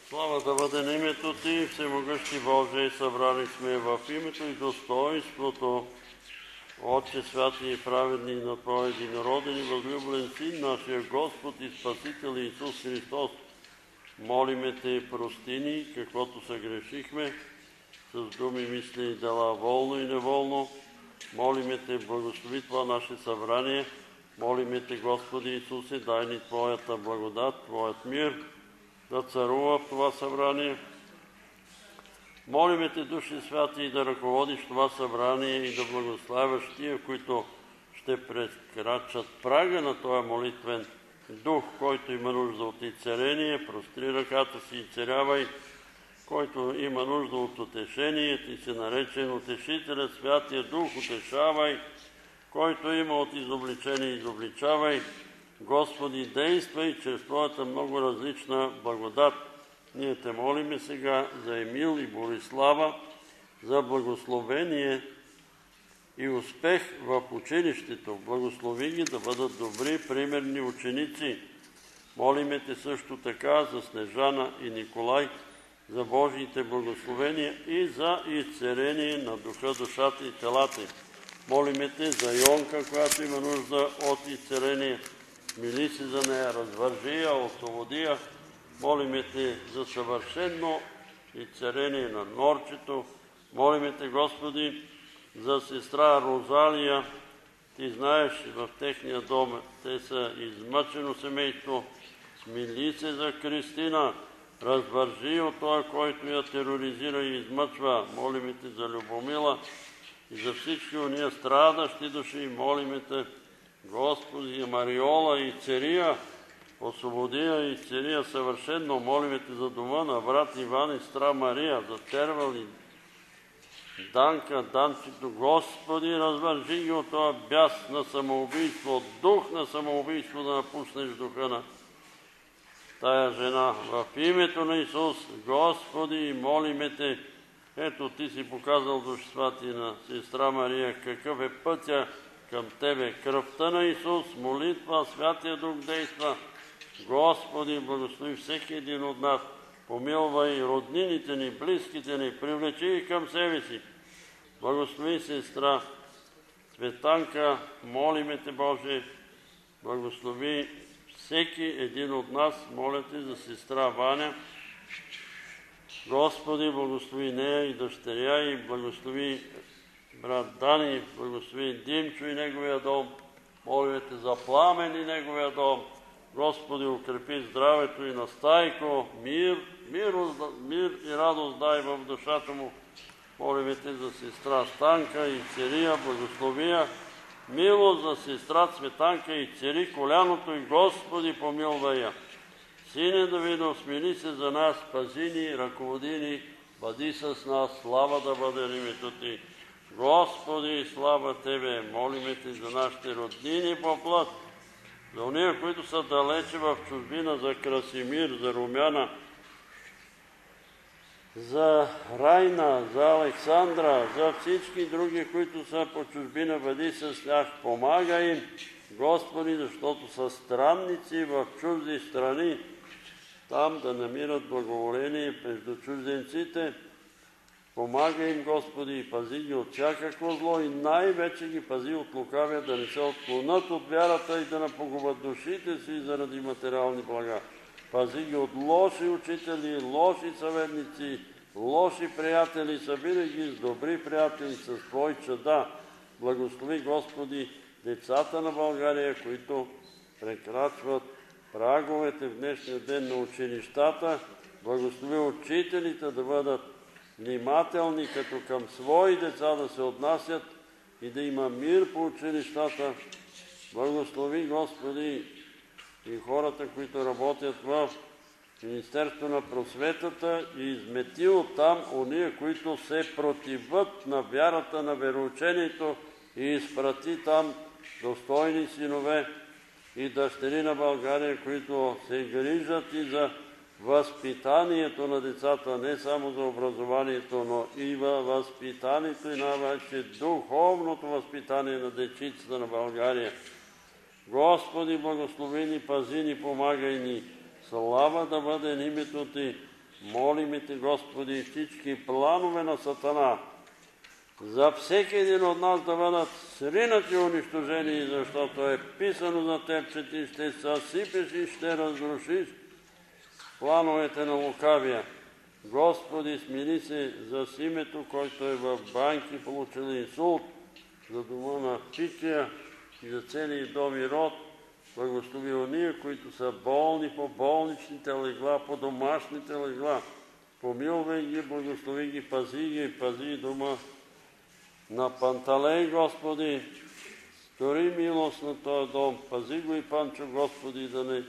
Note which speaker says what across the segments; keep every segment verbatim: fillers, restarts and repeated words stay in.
Speaker 1: Слава да бъде на името Ти, всемогъщи Боже, събрани сме в името и достоинството, Отче святи и праведни на Твоя единороден и възлюблен Син, нашия Господ и Спасител Исус Христос. Молиме Те, прости ни, каквото съгрешихме, с думи, мисли и дела, волно и неволно. Молиме Те, благослови това наше събрание. Молиме Те, Господи Исусе, дай ни Твоята благодат, Твоят мир да царува в това събрание. Молиме Те, Души Святи, да ръководиш това събрание и да благославяш тия, които ще прекрачат прага на този молитвен дух, който има нужда от изцеление. Простри ръката си и царявай, който има нужда от утешение. Ти си наречен Утешителят, Святия Дух, утешавай, който има от изобличение, изобличавай. Господи, действай чрез Твоята много различна благодат. Ние Те молиме сега за Емил и Борислава, за благословение и успех в училището. Благослови ги да бъдат добри, примерни ученици. Молиме Те също така за Снежана и Николай, за Божиите благословения и за изцеление на духа, душата и телата. Молиме Те за Йонка, която има нужда от изцеление. Мили се за нея, развържи я, освободи я. Молиме Те за съвършено изцеление на Норчето. Молиме Те, Господи, за сестра Розалия. Ти знаеш, в техния дом те са измъчено семейство. Смили се за Кристина. Развържи от това, който я тероризира и измъчва. Молиме Те за Любомила и за всички уния страдащи души. Молиме Те, Господи, за Мариола и Церия. Освободи я и цели съвършено. Молиме Те за дома на брат Иван и сестра Мария, за Тервал и Данка, Данчето. Господи, развържи ги от това бяс на самоубийство, дух на самоубийство, да напуснеш духа на тая жена. В името на Исус, Господи, молиме Те, ето Ти си показал, Душ Святи, на сестра Мария, какъв е пътя към Тебе. Кръвта на Исус, молитва, Святия Дух действа. Господи, благослови всеки един от нас. Помилвай роднините ни, близките ни, привлечи ги към себе си. Благослови сестра Цветанка, молиме Те, Боже, благослови всеки един от нас. Моля Те за сестра Ваня. Господи, благослови нея и дъщеря и благослови брат Дани, благослови Димчо и неговия дом. Молиме Те за Пламен и неговия дом. Господи, укрепи здравето и на Стайко, мир, мир, мир и радост дай в душата му. Молиме Те за сестра Станка и Церия, благословия. Милост за сестра Цветанка и цери коляното и Господи, помилвай я. Сине Давидов, смили се за нас, пази ни, ръководи ни, бъди с нас, слава да бъде името Ти. Господи, слава Тебе, молиме Те за нашите роднини по плът, за уния, които са далече в чужбина, за Красимир, за Румяна, за Райна, за Александра, за всички други, които са по чужбина, бъди с тях, помагай им, Господи, защото са странници в чужди страни, там да намират благоволение между чужденците. Помагай им, Господи, и пази ги от всякакво зло и най-вече ги пази от лукавия, да не се отклонят от вярата и да не погубят душите си заради материални блага. Пази ги от лоши учители, лоши съветници, лоши приятели, събирай ги с добри приятели, с Твои чада. Благослови, Господи, децата на България, които прекрачват праговете в днешния ден на училищата. Благослови учителите да бъдат внимателни, като към свои деца да се отнасят и да има мир по училищата. Благослови, Господи, и хората, които работят в Министерство на просветата и измети оттам ония, които се противат на вярата, на вероучението и изпрати там достойни синове и дъщери на България, които се грижат и за възпитанието на децата, не само за образованието, но и във възпитанието и най-вече духовното възпитание на дечицата на България. Господи, благослови ни, пази ни, помагай ни. Слава да бъде името Ти. молиме Те, Господи, всички планове на Сатана за всеки един от нас да бъдат сринати и унищожени, защото е писано за Теб, че Ти ще съсипеш и ще разрушиш плановете на лукавия. Господи, смили се за Симето, който е в банки, получил инсулт, за дома на Пикия и за целия дом и род. Благослови ония, които са болни по болничните легла, по домашните легла. Помилвай ги, благослови ги, пази ги, пази дома на Панталей, Господи. Стори милост на този дом, пази го и Панчо, Господи, да не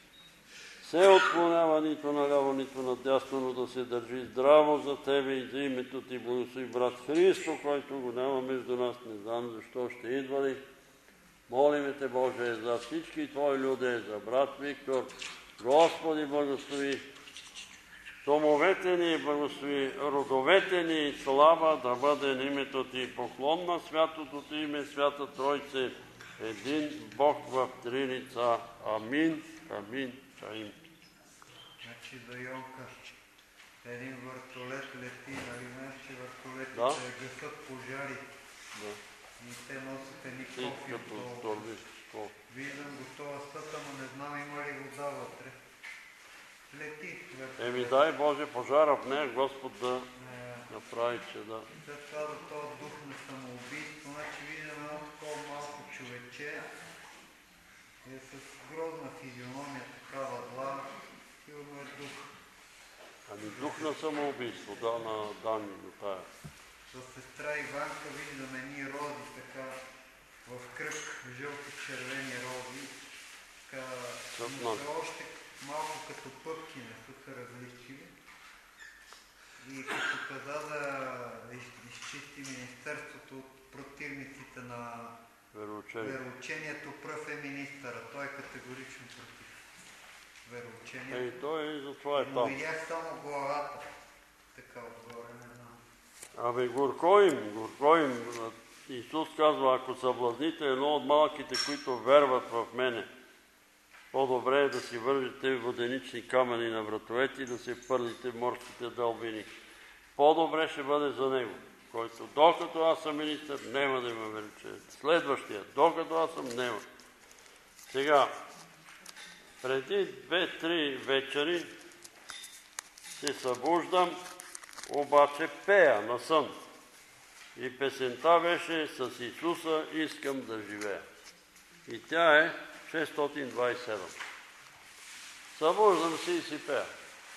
Speaker 1: се отклонява нито наляво, нито надясно, но да се държи здраво за Тебе и за името Ти. Благослови брат Христо, който го няма между нас, не знам защо ще идва ли. Молиме Те, Боже, за всички Твои люди, за брат Виктор. Господи, благослови домовете ни, благослови родовете ни, слава да бъде на името Ти. Поклон на святото Ти име, Свята Тройце, един Бог в три лица. Амин, амин, амин.
Speaker 2: Значи до Йонка един въртолет лети, нали знаеш, че въртолетите
Speaker 1: Да.
Speaker 2: гасат пожари.
Speaker 1: Да.
Speaker 2: И те носят едни
Speaker 1: И
Speaker 2: кофи
Speaker 1: като
Speaker 2: отдолу.
Speaker 1: торби. О,
Speaker 2: Виждам го това стът, ама не знам има ли вода вътре. Лети. вертолет.
Speaker 1: Еми дай Боже пожара в нея, Господ да
Speaker 2: Е,
Speaker 1: направи, че да.
Speaker 2: След това за този дух на самоубийство, значи виждам едно такова малко човече, е с грозна физиономия, такава зла, сигурно е дух.
Speaker 1: Ами дух на самоубийство, да, на данни до тая.
Speaker 2: С сестра Иванка виждам едни рози, така в кръг, жълти червени рози, така, но са още малко като пъпки, не са се различили. И като каза да из- изчисти Министерството от противниците на
Speaker 1: Вероучение.
Speaker 2: вероучението, пръв е министъра. Той е категорично против вероучението.
Speaker 1: Ей, той затова е
Speaker 2: Но
Speaker 1: там.
Speaker 2: видях само главата. Така отгоре, не знам.
Speaker 1: Абе, горко им, горко им. Исус казва, ако съблазните едно от малките, които верват в мене, по-добре е да си вържете воденични камъни на вратовете и да се пърлите в морските дълбини. По-добре ще бъде за него, който докато аз съм министър, няма да има вероучение. Следващия, докато аз съм, няма. Сега, преди две-три вечери се събуждам, обаче пея на сън. И песента беше с Исуса искам да живея. И тя е шестстотин двадесет и седем. Събуждам се и си пея.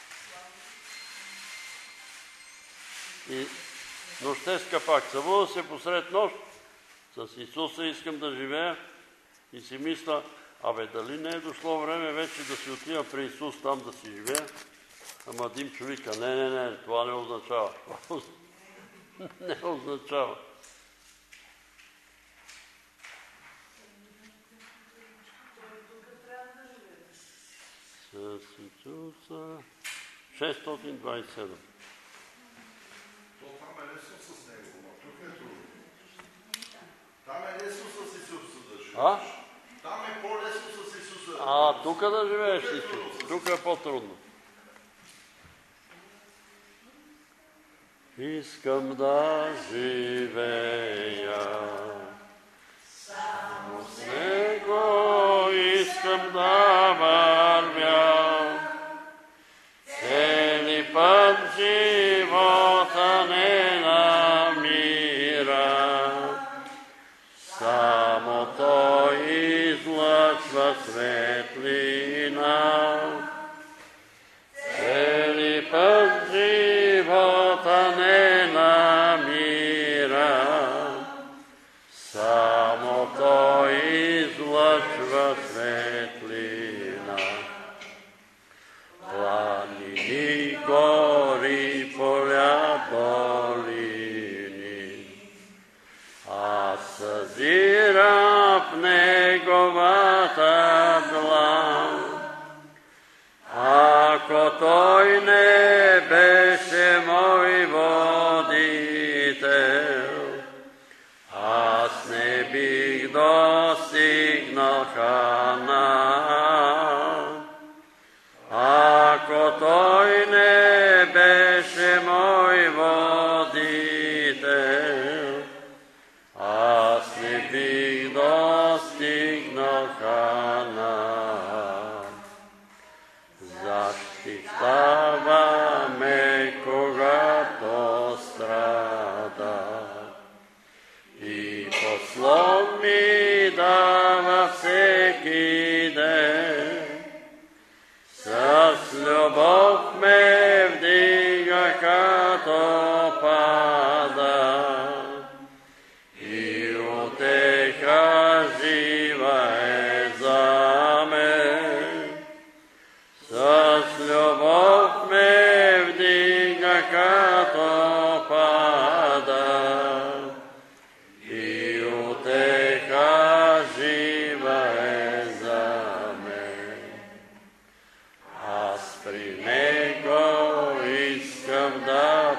Speaker 1: И нощеска пак. Събуждам се посред нощ, с Исуса искам да живея и си мисля, абе дали не е дошло време вече да си отива при Исус там да си живея? Ама Димчо вика, не, не, не, това не означава. Не означава. С Исуса шестстотин двадесет и седем.
Speaker 3: То там е лесно с него, но тук е трудно. Там е лесно с Исуса да живееш.
Speaker 1: А?
Speaker 3: Там е по-лесно с Исуса.
Speaker 1: А, тук да живееш Исус. Тук е по-трудно. Искам да живея, само с Него искам да вървя. Цели път живота не намира, само Той излъчва светлина. Цели път живота не намира, само Той излъчва светлина. Планини, гори, спасяваме, когато страда. И послон ми дава всеки ден, с любов ме вдига, като пада, и утеха жива е за мен. С любов ме вдига, като пада, и утеха жива е за мен. Аз при него искам да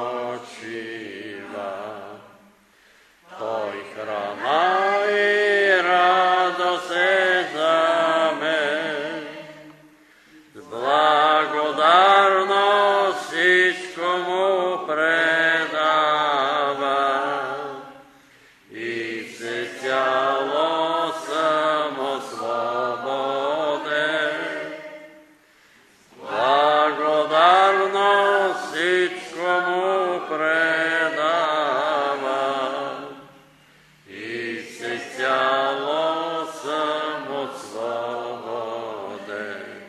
Speaker 1: почива. Той храна и радост е за мен. С благодарност всичко му предава, и всецяло съм освободен. Благодарност всичко му предава, и всецяло съм освободен.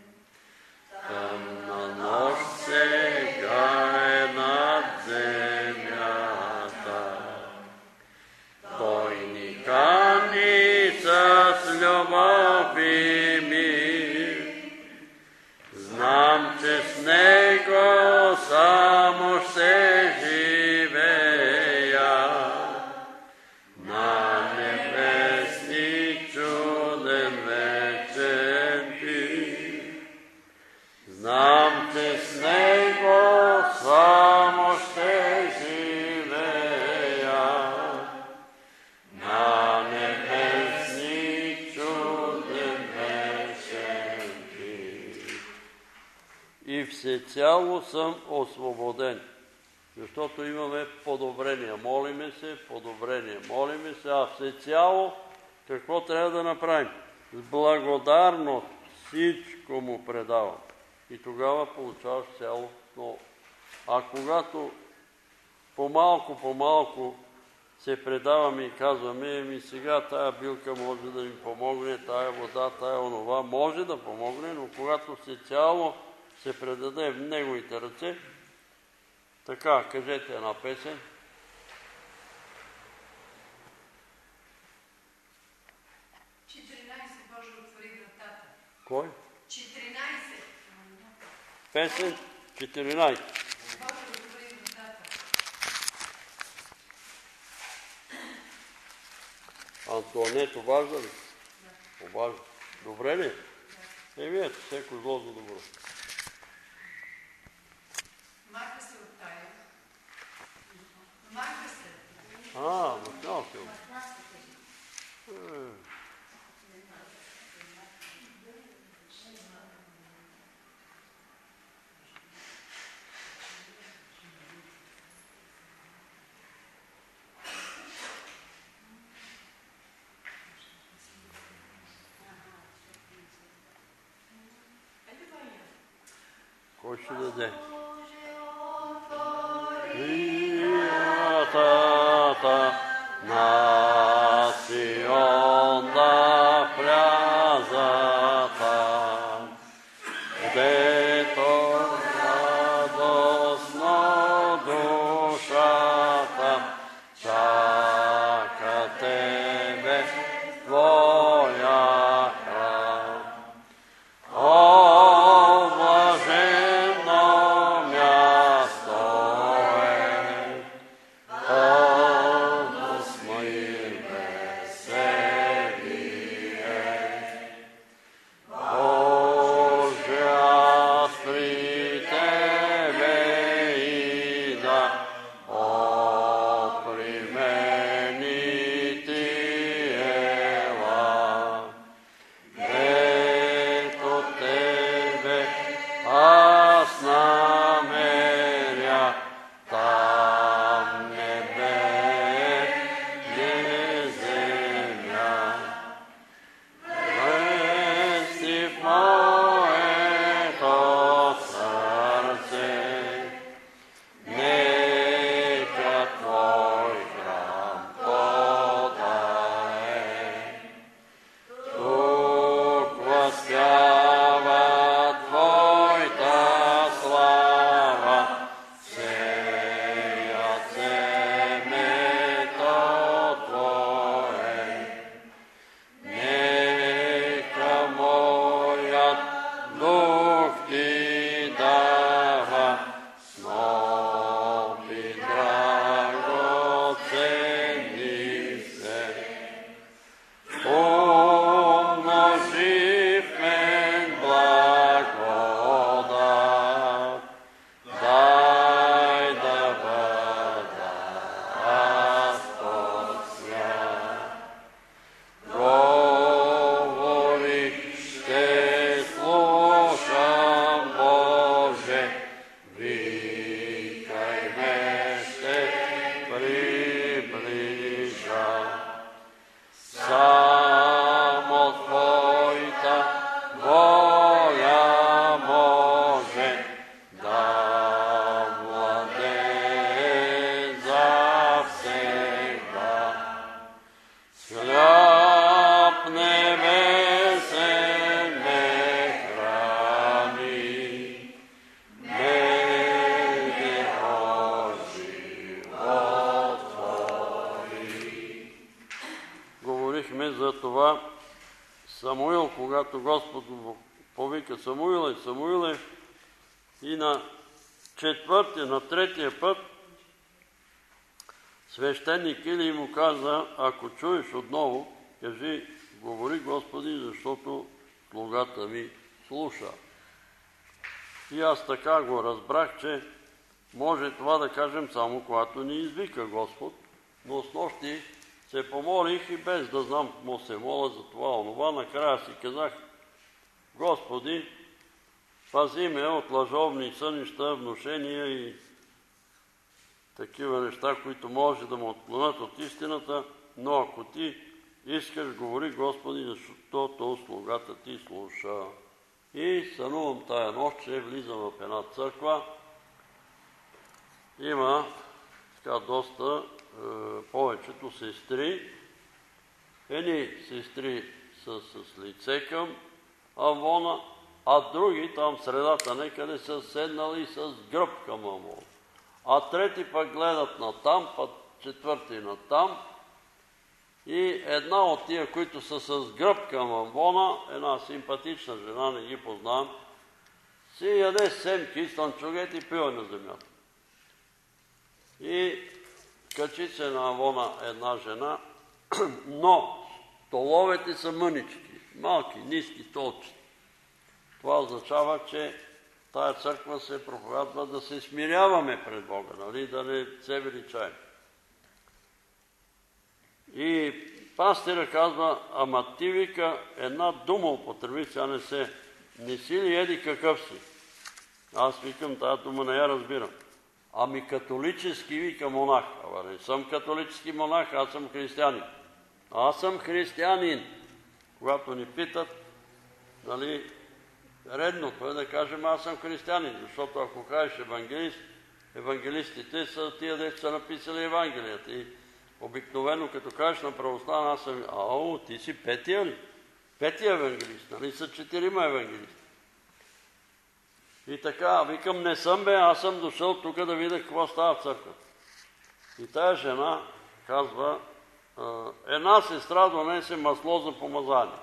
Speaker 1: Тъмна нощ сега е над земята, той ни кани с любов и мир. Знам, че с него само ще живея на небесни чуден вечен пир. Знам, че с него само ще живея на небесни чуден вечен пир. И всецяло съм освободен, защото имаме подобрение. Молиме се, подобрение. Молиме се, а всецяло какво трябва да направим? С благодарност всичко му предавам. И тогава получаваш цялостно. А когато по-малко, по-малко се предаваме и казваме, еми сега тая билка може да ми помогне, тая вода, тая онова, може да помогне, но когато всецяло се предаде в неговите ръце, така, кажете една песен.
Speaker 4: четиринайсет Боже, отвори вратата.
Speaker 1: Кой?
Speaker 4: четиринайсет.
Speaker 1: Песен четиринайсет.
Speaker 4: Боже, отвори вратата.
Speaker 1: Антуането важда ли? Обажда. Добре ли? Еми ето, всеко зло за добро.
Speaker 4: Маха се от тая. Маха се.
Speaker 1: А, махнал се. Кой ще даде? Вратата на Сион да влязата, където радостно душата чака тебе, твоя храм. О, блаженно място е Боже, викай ме, ще приближа. Само Твоята воля може да владее завсегда. С хляб небесен ме храни, мене о живот Твой. Говорихме за това Самуил, когато Господ го повика Самуиле, Самуиле, и на четвъртия, на третия път свещеник Или му каза: ако чуеш отново, кажи: говори, Господи, защото слугата ми слуша. И аз така го разбрах, че може това да кажем само когато ни извика Господ, но снощи се помолих и без да знам му се моля за това онова, накрая си казах: Господи, пази ме от лъжовни сънища, внушения и такива неща, които може да ме отклонят от истината, но ако Ти искаш, говори, Господи, защото слугата Ти слуша. И сънувам тая нощ, че влизам в една църква. Има така доста, е, повечето сестри. Едни сестри са с лице към амвона, а други там в средата некъде са седнали с гръб към амвона. А трети пък гледат натам, път четвърти натам. И една от тия, които са с гръб към амвона, една симпатична жена, не ги познавам, си яде семки, станчугет и пива на земята. И качи се на амвона една жена, но столовете са мънички, малки, ниски столчета. Това означава, че тая църква се проповядва да се смиряваме пред Бога, нали? Да не се величаем. И пастира казва: ама ти, вика, една дума употреби, тя не се, не си ли еди какъв си? Аз викам, тая дума не я разбирам. Ами католически, вика, монах. Ама не съм католически монах, аз съм християнин. Аз съм християнин. Когато ни питат, нали, редното е да кажем: аз съм християнин, защото ако кажеш евангелист, евангелистите са тия, дето са написали Евангелията. И обикновено, като кажеш на православен: аз съм... Ао, ти си петия ли? Петия евангелист, нали са четирима евангелисти. И така, викам: не съм бе, аз съм дошъл тук да видя какво става в църквата. И тая жена казва: една сестра донесе масло за помазание.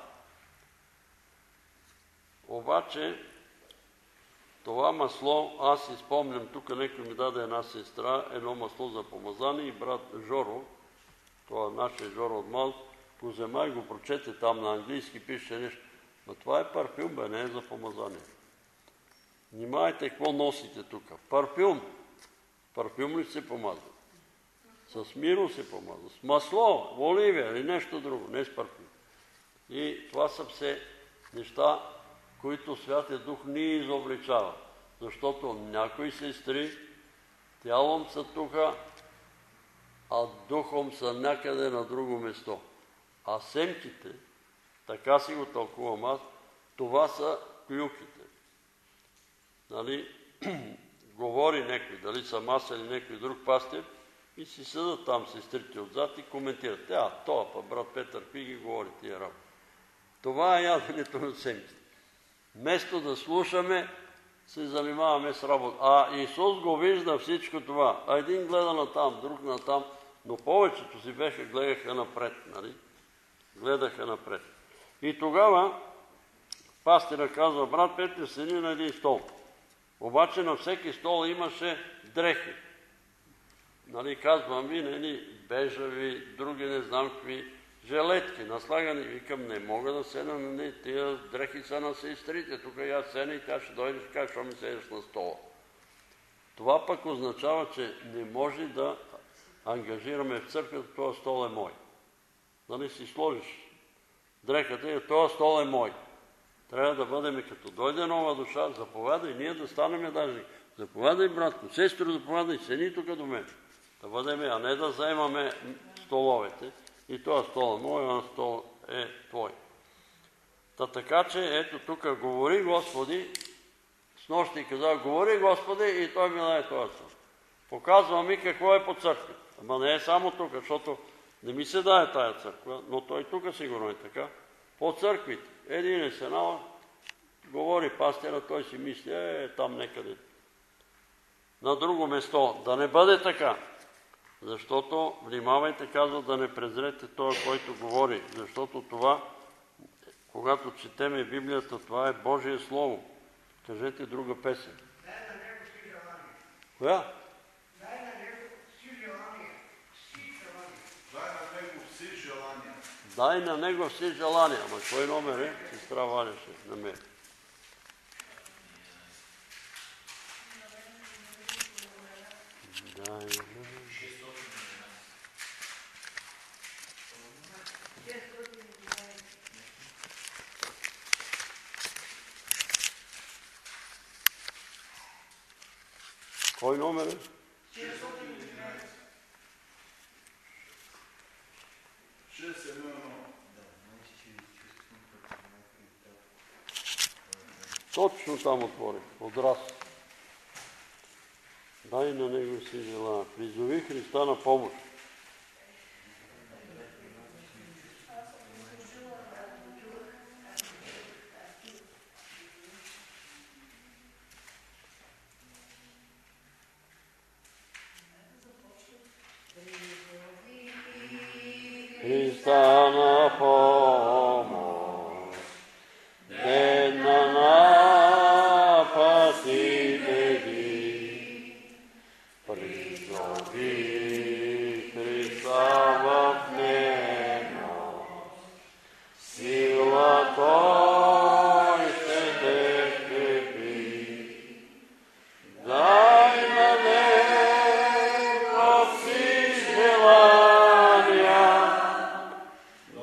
Speaker 1: Обаче това масло, аз си спомням, тук някой ми даде една сестра, едно масло за помазание, и брат Жоро, това нашия Жоро от Малт, го взема и го прочете там на английски, пише нещо. Но това е парфюм, бе, не е за помазание. Внимайте какво носите тук. Парфюм. Парфюм ли се помазва? С миро се помазва. С масло, оливия или нещо друго, не с парфюм. И това са все неща, които Святия Дух ни изобличава. Защото някои сестри тялом са тука, а духом са някъде на друго место. А семките, така си го тълкувам аз, това са клюките. Нали, говори някой, дали съм аз или някой друг пастир, и си седат там сестрите отзад и коментират: а, това па брат Петър Пиги говори тия работи. Това е яденето на семките. Вместо да слушаме, се занимаваме с работа. А Исус го вижда всичко това. А един гледа натам, друг натам, но повечето си беха, гледаха напред, нали? Гледаха напред. И тогава пастира казва: брат Петър, седи на един стол. Обаче на всеки стол имаше дрехи. Нали, казвам ви, нали, бежави, други не знам какви, жилетки наслагани. Викам: не мога да седна, нали, тия дрехи са на сестрите. Тук и аз седна и тя ще дойде и каже: що ми седеш на стола? Това пък означава, че не може да ангажираме в църквата: този стол е мой. Нали, си сложиш дрехата и: този стол е мой. Трябва да бъдем като дойде нова душа, заповядай, ние да станем даже. Заповядай, братко, сестро, заповядай, седи тук до мен. Да бъдем, а не да заемаме столовете. И това стол е мой, а стол е твой. Та така че, ето тук говори Господи, с нощи каза, говори Господи, и той ми даде този сън. Показва ми какво е по църквата. Ама не е само тук, защото не ми се даде тая църква, но той тук сигурно е така. По църквите. Един е сенал, говори пастира, той си мисли, е, там некъде. На друго место. Да не бъде така. Защото, внимавайте, казва, да не презрете този, който говори. Защото това, когато четеме Библията, това е Божие Слово. Кажете друга песен.
Speaker 2: Дай на него си желание.
Speaker 1: Коя?
Speaker 2: Дай на него си желание. Си желание.
Speaker 3: Дай на него все желания.
Speaker 1: Дай на него все желания. Ама кой номер е? Сестра Валя ще намери. Дай на него. Кой номер е?
Speaker 3: шест едно едно.
Speaker 1: Точно там отвори. Отрас. Дай на него си желания. Призови Христа на помощ. Христа на помощ, ден на напастите ви, призови Христа в немощ, сила Той ще те крепи, дай на него си желания,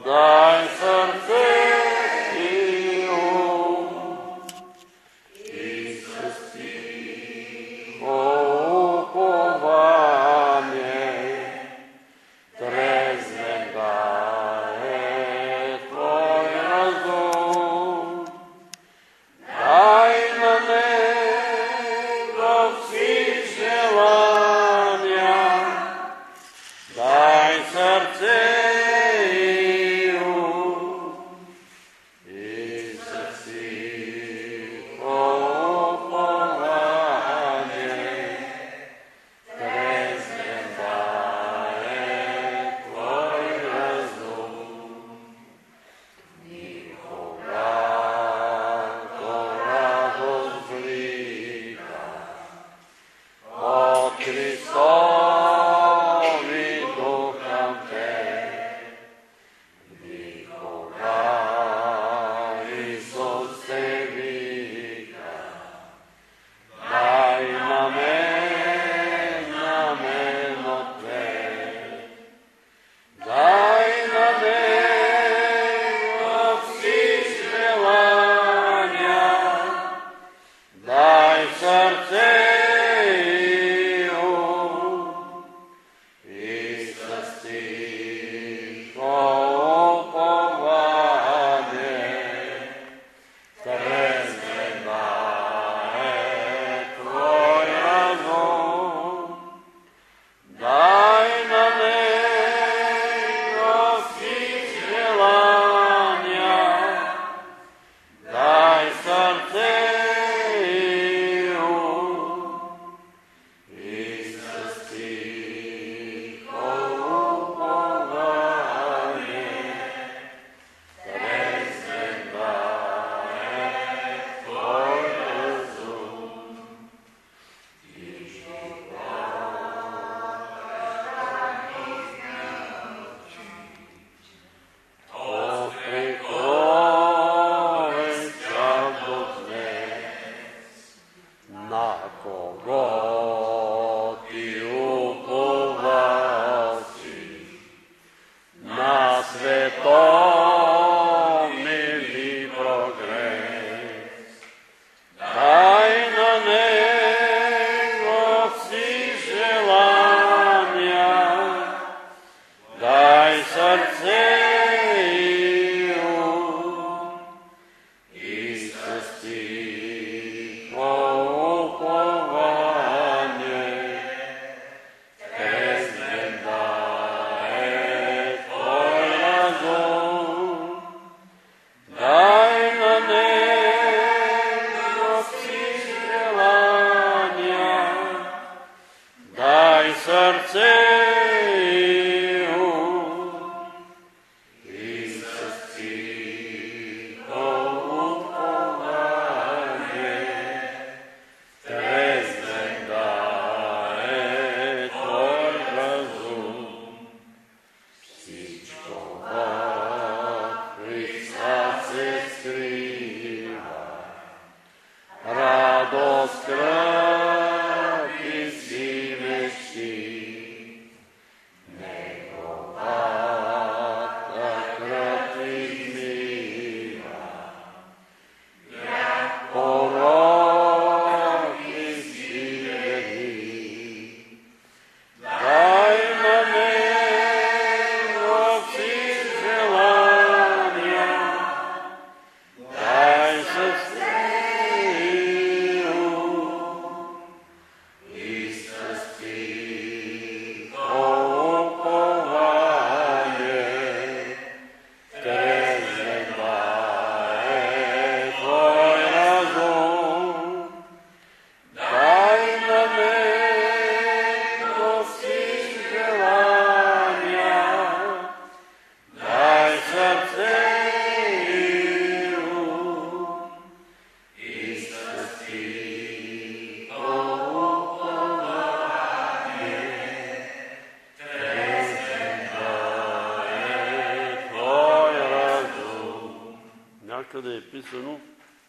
Speaker 1: изписано: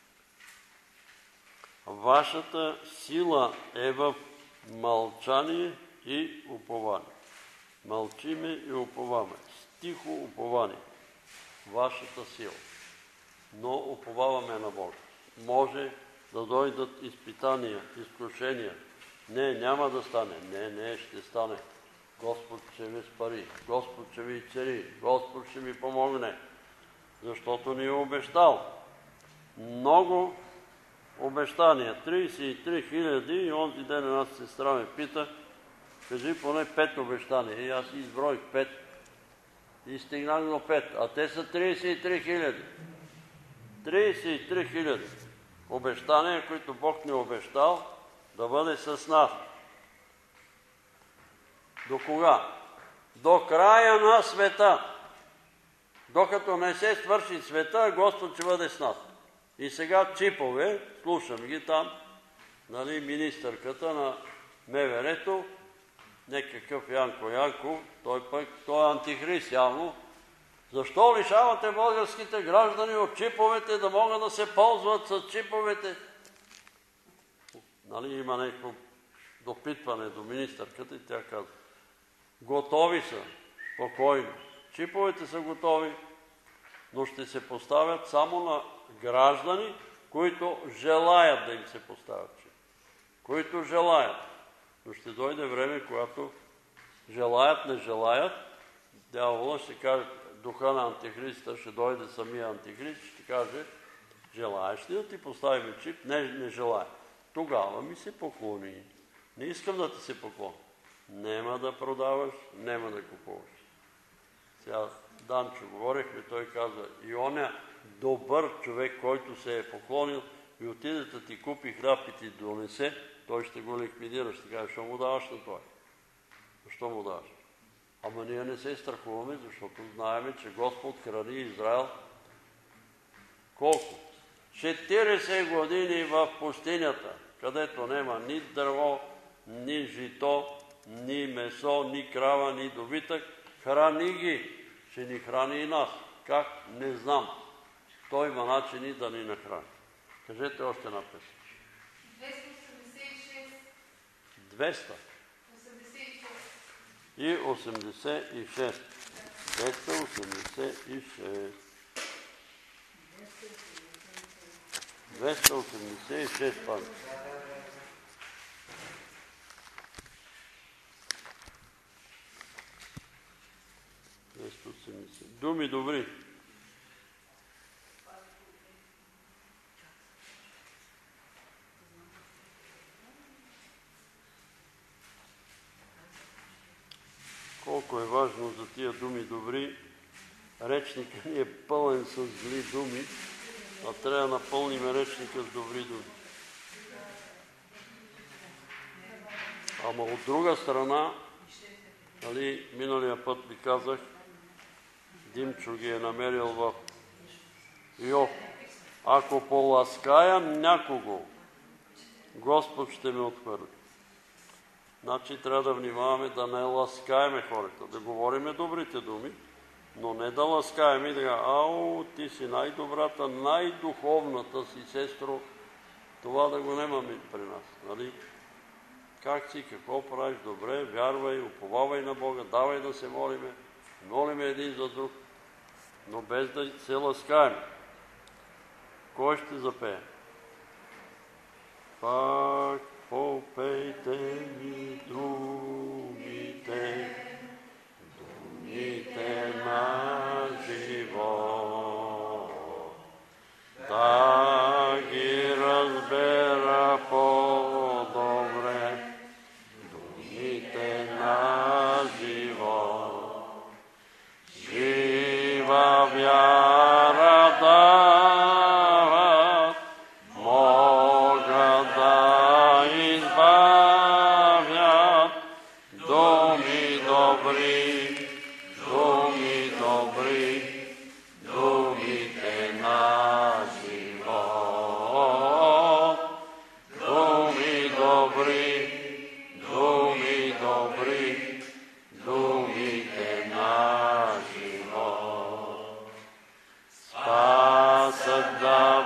Speaker 1: вашата сила е в мълчание и упование. Мълчиме и уповаме. Тихо упование. Вашата сила. Но уповаваме на Бога. Може да дойдат изпитания, изкушения. Не, няма да стане. Не, не, ще стане. Господ ще ви спари. Господ ще ви цари. Господ ще ви помогне. Защото ни е обещал. Много обещания. тридесет и три хиляди и онзи ден една сестра ме пита: кажи поне пет обещания. И аз изброих пет. И стигнах до пет. А те са тридесет и три хиляди. тридесет и три хиляди обещания, които Бог ни е обещал да бъде с нас. До кога? До края на света. Докато не се свърши света, Господ ще бъде с нас. И сега чипове, слушам ги там, нали, министърката на МВР-то, некакъв Янко Янков, той пък, той е антихрист явно. Защо лишавате българските граждани от чиповете, да могат да се ползват с чиповете? Нали, има някакво допитване до министърката и тя казва: готови са, спокойно. Чиповете са готови, но ще се поставят само на граждани, които желаят да им се поставят чип. Които желаят. Но ще дойде време, когато желаят, не желаят, дявола ще каже, духа на антихриста, ще дойде самия антихрист, ще каже: желаеш ли да ти поставим чип? Не, не желая. Тогава ми се поклони. Не искам да ти се поклоня. Нема да продаваш, нема да купуваш. Сега Данчо говорихме, той казва: и оня добър човек, който се е поклонил и отиде да ти купи хляб и ти донесе, той ще го ликвидира, ще каже: защо му даваш на той? Защо му даваш? Ама ние не се страхуваме, защото знаем, че Господ храни Израел колко? четиридесет години в пустинята, където няма ни дърво, ни жито, ни месо, ни крава, ни добитък. Храни ги, ще ни храни и нас. Как? Не знам. Той има начини да ни нахрани. Кажете още една песен. двеста и осемдесет и шест. двеста осемдесет и шест. двеста осемдесет и шест, пане. двеста осемдесет. Думи добри. Колко е важно за тия думи добри. Речника ни е пълен с зли думи, а трябва да напълним речника с добри думи. Ама от друга страна, нали, миналия път ви казах, Димчо ги е намерил в Йов. Ако полаская някого, Господ ще ме отхвърли. Значи трябва да внимаваме да не ласкаеме хората, да говориме добрите думи, но не да ласкаеме и да кажа: ао, ти си най-добрата, най-духовната си сестро. Това да го немаме при нас. Нали? Как си, какво правиш? Добре, вярвай, уповавай на Бога, давай да се молиме, молиме един за друг, но без да се ласкаем. Кой ще запее? Пак попейте ми думите, думите на живот, да ги разбера по-добре, думите на живот. Жива вяра дават, могат да избавят, думи добри, думи добри, думите на живот. Думи добри, думи добри, думите на живот. Спасът да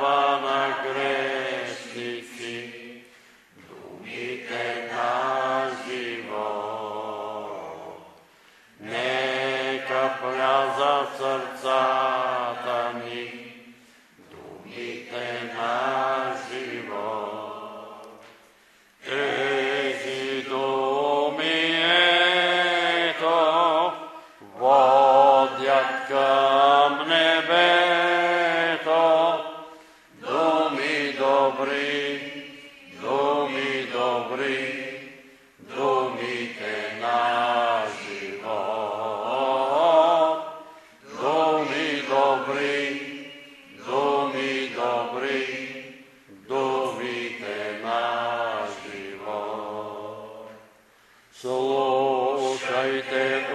Speaker 1: Слушайте,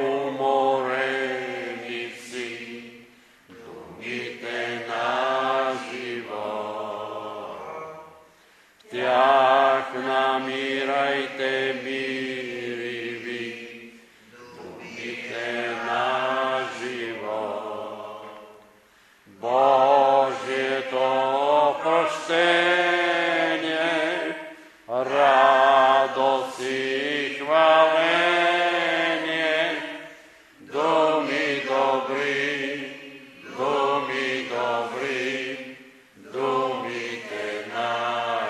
Speaker 1: умореници, думите на живот. Тях намирайте мириви, думите на живот. Божието прощение, радост и хваление, думи добри, думи добри, думите на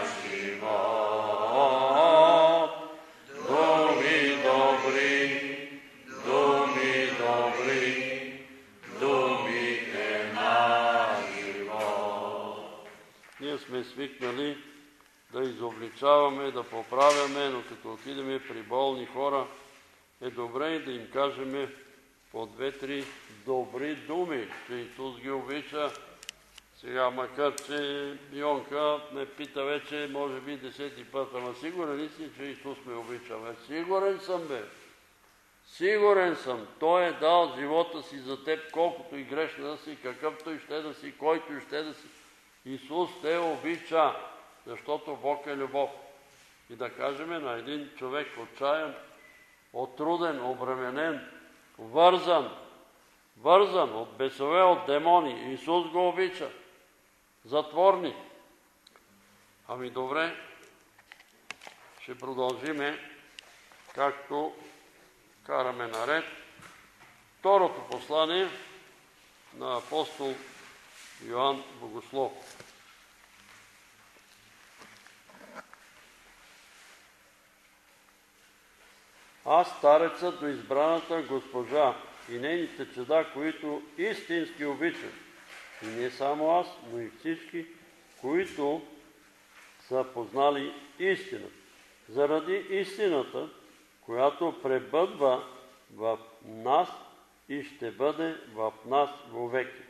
Speaker 1: живот. Думи добри, думи добри, думите на живот. Ние сме свикнали да изобличаваме, да поправяме, но като отидеме при болни хора, е добре и да им кажем по две-три добри думи, че Исус ги обича. Сега, макар че Йонка ме пита вече, може би десети път, ама сигурен ли си, че Исус ме обича? Бе, сигурен съм, бе. Сигурен съм. Той е дал живота си за теб, колкото и грешна да си, какъвто и ще да си, който и ще да си. Исус те обича, защото Бог е любов. И да кажем на един човек отчаян, отруден, обременен, вързан, вързан от бесове, от демони, Исус го обича. Затворник. Ами добре, ще продължиме, както караме наред. Второто послание на апостол Йоан Богослов. Аз, старецът до избраната госпожа и нейните чеда, които истински обичам, и не само аз, но и всички, които са познали истината. Заради истината, която пребъдва в нас и ще бъде в нас вовеки.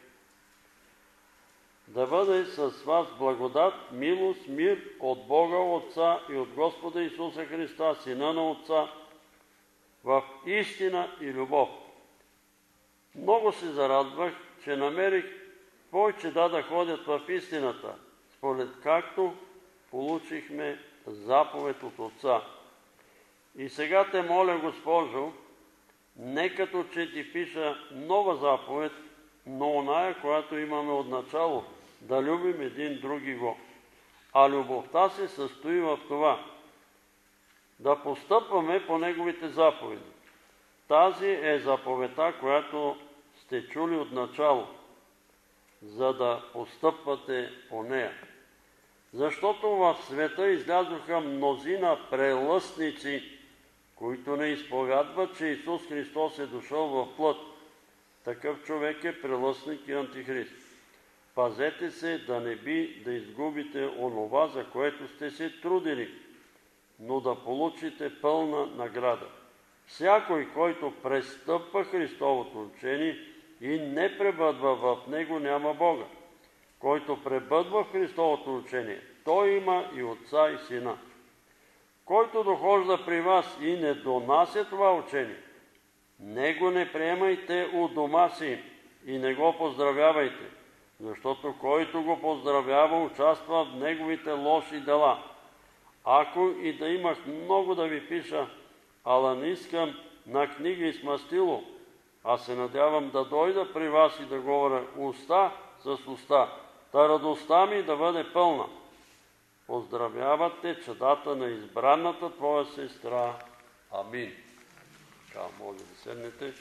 Speaker 1: Да бъде с вас благодат, милост, мир от Бога Отца и от Господа Исуса Христа, Сина на Отца, в истина и любов. Много се зарадвах, че намерих твои чеда да ходят в истината, според както получихме заповед от Отца. И сега те моля, Госпожо, не като че ти пиша нова заповед, но оная, която имаме от начало, да любим един други го. А любовта се състои в това, да постъпваме по Неговите заповеди. Тази е заповедта, която сте чули от начало, за да постъпвате по нея. Защото в света излязоха мнозина прелъстници, които не изповядват, че Исус Христос е дошъл в плът. Такъв човек е прелъстник и антихрист. Пазете се да не би да изгубите онова, за което сте се трудили, но да получите пълна награда. Всякой, който престъпва Христовото учение и не пребъдва в него, няма Бога. Който пребъдва в Христовото учение, той има и Отца и Сина. Който дохожда при вас и не донася това учение, него не приемайте у дома си и не го поздравявайте, защото който го поздравява, участва в неговите лоши дела. Ако и да имах много да ви пиша, ала не искам на книги с мастило, а се надявам да дойда при вас и да говоря уста с уста, та радостта ми да бъде пълна. Поздравявате чедата на избраната твоя сестра. Амин. Така, може да седнете.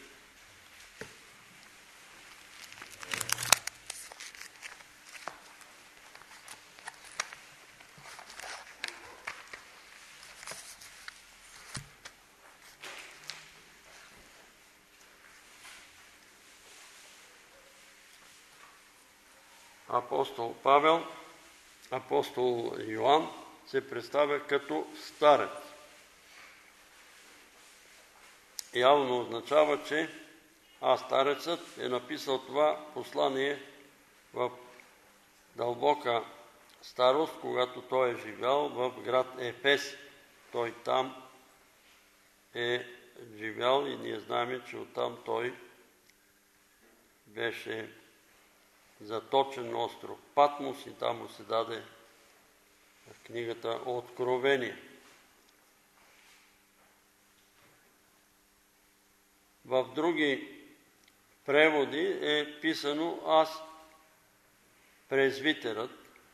Speaker 1: Апостол Павел, апостол Йоан се представя като старец. Явно означава, че а старецът е написал това послание в дълбока старост, когато той е живял в град Ефес. Той там е живял и ние знаем, че оттам той беше заточен на остров Патмос и там му се даде в книгата Откровение. В други преводи е писано аз презвитерът.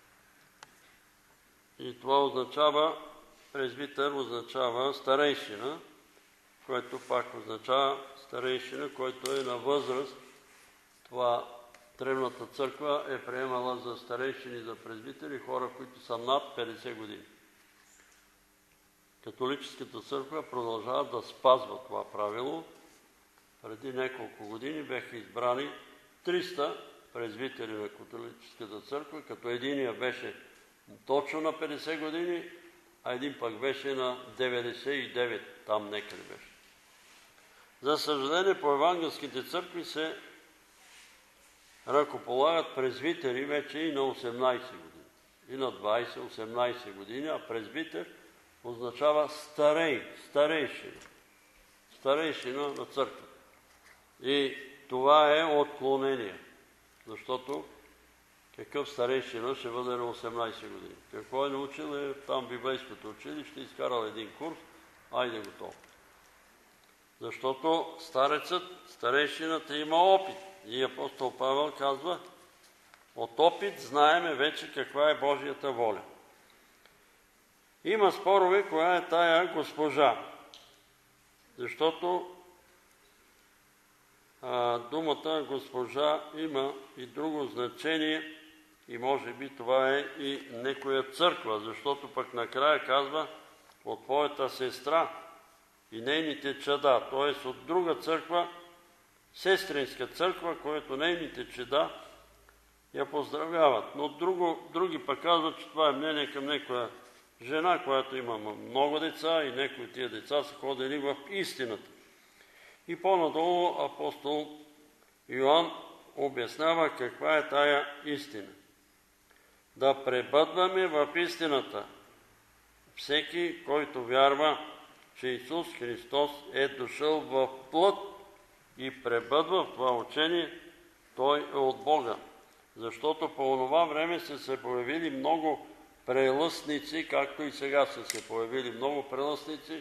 Speaker 1: И това означава, презвитер означава старейшина, което пак означава старейшина, който е на възраст. Това древната църква е приемала за старейшини, за презвитери хора, които са над петдесет години. Католическата църква продължава да спазва това правило. Преди няколко години бяха избрани триста презвитери на католическата църква, като единия беше точно на петдесет години, а един пък беше на деветдесет и девет, там некъде беше. За съжаление, по евангелските църкви се ръкополагат презвитери вече и на осемнадесет години, и на двадесет, осемнадесет години, а презвитер означава старей, старейшина, старейшина на църква. И това е отклонение, защото какъв старейшина ще бъде на осемнадесет години? Какво е научил? Е там библейското училище, изкарал един курс, айде готово. Защото старецът, старейшината има опит. И апостол Павел казва, от опит знаеме вече каква е Божията воля. Има спорове, коя е тая госпожа, защото а, думата госпожа има и друго значение и може би това е и некоя църква, защото пък накрая казва от твоята сестра и нейните чада, т.е. от друга църква, сестринска църква, която нейните чеда я поздравяват. Но друго, други пък казват, че това е мнение към някоя жена, която има много деца и някои от тия деца са ходили в истината. И по-надолу апостол Йоан обяснява каква е тая истина. Да пребъдваме в истината. Всеки, който вярва, че Исус Христос е дошъл в плът и пребъдва в това учение, той е от Бога. Защото по онова време са се появили много прелъстници, както и сега са се появили много прелъстници.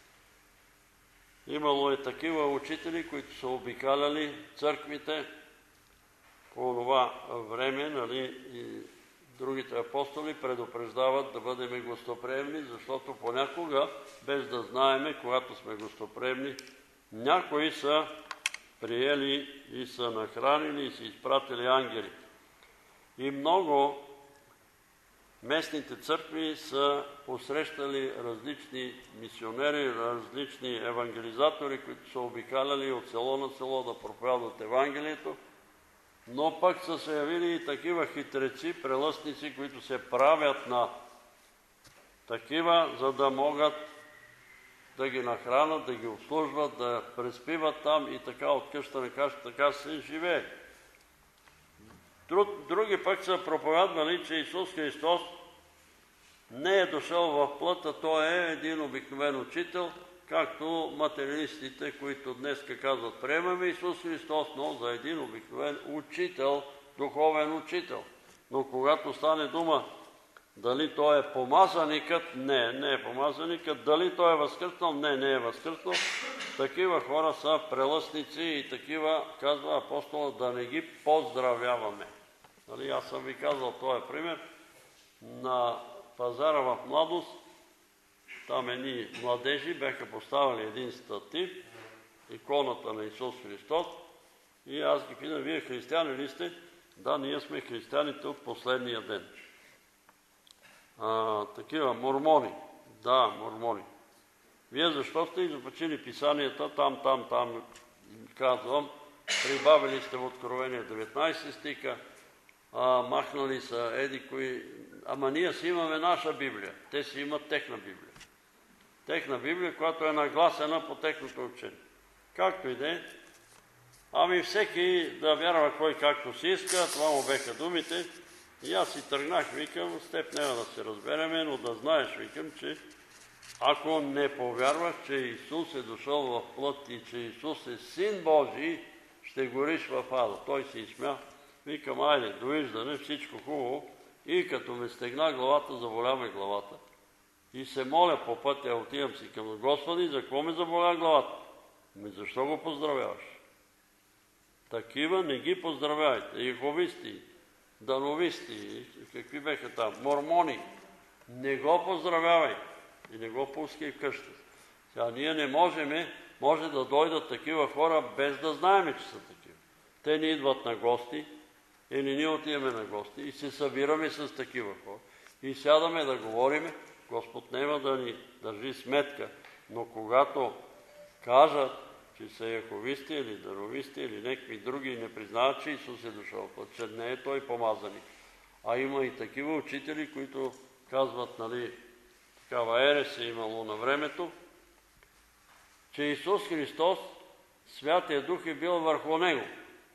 Speaker 1: Имало е такива учители, които са обикаляли църквите по онова време, нали, и другите апостоли предупреждават да бъдем гостоприемни, защото понякога, без да знаеме, когато сме гостоприемни, някои са приели и са нахранили и са изпратили ангели. И много местните църкви са посрещали различни мисионери, различни евангелизатори, които са обикаляли от село на село да проповядват Евангелието, но пък са се явили и такива хитреци, прелъстници, които се правят на такива, за да могат да ги нахранат, да ги обслужват, да преспиват там и така от къща на къща, така се живее. Други пък са проповядвали, че Исус Христос не е дошъл в плътта, той е един обикновен учител, както материалистите, които днес казват, приемаме Исус Христос, но за един обикновен учител, духовен учител. Но когато стане дума дали той е помазаникът, не, не е помазаникът, дали той е възкръснал, не, не е възкръснал, такива хора са прелъстници и такива, казва апостола, да не ги поздравяваме. Нали, аз съм ви казал този пример. На пазара в Младост, там едни младежи бяха поставили един статив, иконата на Исус Христос, и аз ги питам, вие християни ли сте? Да, ние сме християните от последния ден. А, такива мормони. Да, мормони. Вие защо сте изопачили писанията, там, там, там, казвам, прибавили сте в Откровение деветнадесет стиха, а, махнали са еди кои. Ама ние си имаме наша Библия. Те си имат техна Библия. Техна Библия, която е нагласена по техното учение. Както и да е. Ами всеки да вярва кой както си иска, това му беха думите. И аз си тръгнах, викам, с теб няма да се разбереме, но да знаеш, викам, че ако не повярваш, че Исус е дошъл в плът и че Исус е Син Божий, ще гориш в ада. Той се изсмя. Викам, айде, довиждане, всичко хубаво. И като ме стегна главата, заболя ме главата. И се моля по пътя, отивам си към Господи, за какво ме заболя главата? Ами защо го поздравяваш? Такива не ги поздравяйте. Йеховисти, дановисти, какви беха там, мормони. Не го поздравявай и не го пускай в къщата. Сега ние не можем, може да дойдат такива хора без да знаем, че са такива. Те ни идват на гости или ние отиваме на гости и се събираме с такива хора. И сядаме да говориме, Господ няма да ни държи сметка, но когато кажат, че са яховисти или даровисти или някакви други и не признават, че Исус е дошъл, че не е Той помазаник. А има и такива учители, които казват, нали, такава ерес е имало на времето, че Исус Христос, Святия Дух е бил върху Него.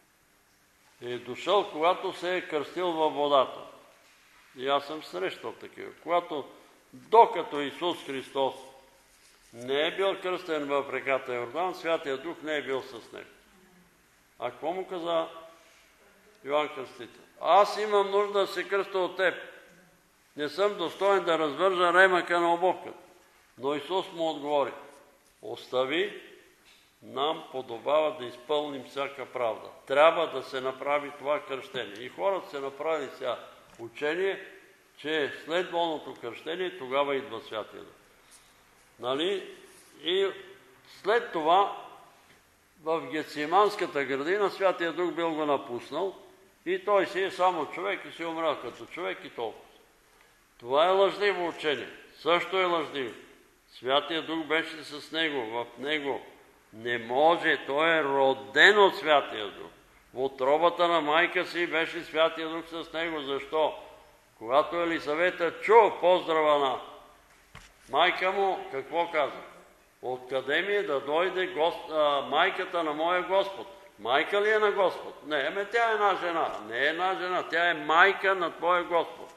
Speaker 1: Е дошъл, когато се е кръстил във водата. И аз съм срещал такива. Когато, докато Исус Христос не е бил кръстен в реката Йордан, Святия Дух не е бил с него. А какво му каза Йоан Кръстител? Аз имам нужда да се кръста от теб. Не съм достоен да развържа ремъка на обувката. Но Исус му отговори, остави, нам подобава да изпълним всяка правда. Трябва да се направи това кръщение. И хората се направили сега учение, че след волното кръщение тогава идва Святия Дух. Нали? И след това в Гециманската градина Святия Дух бил го напуснал и той си е само човек и си умрял като човек и толкова. Това е лъжливо учение. Също е лъжливо. Святия Дух беше с него, в него не може, той е роден от Святия Дух. В утробата на майка си беше Святия Дух с него. Защо? Когато Елисавета чу поздрава на майка му, какво каза? Откъде ми е да дойде гост, а, майката на моя Господ? Майка ли е на Господ? Не, ами тя е една жена. Не е една жена, тя е майка на твоя Господ.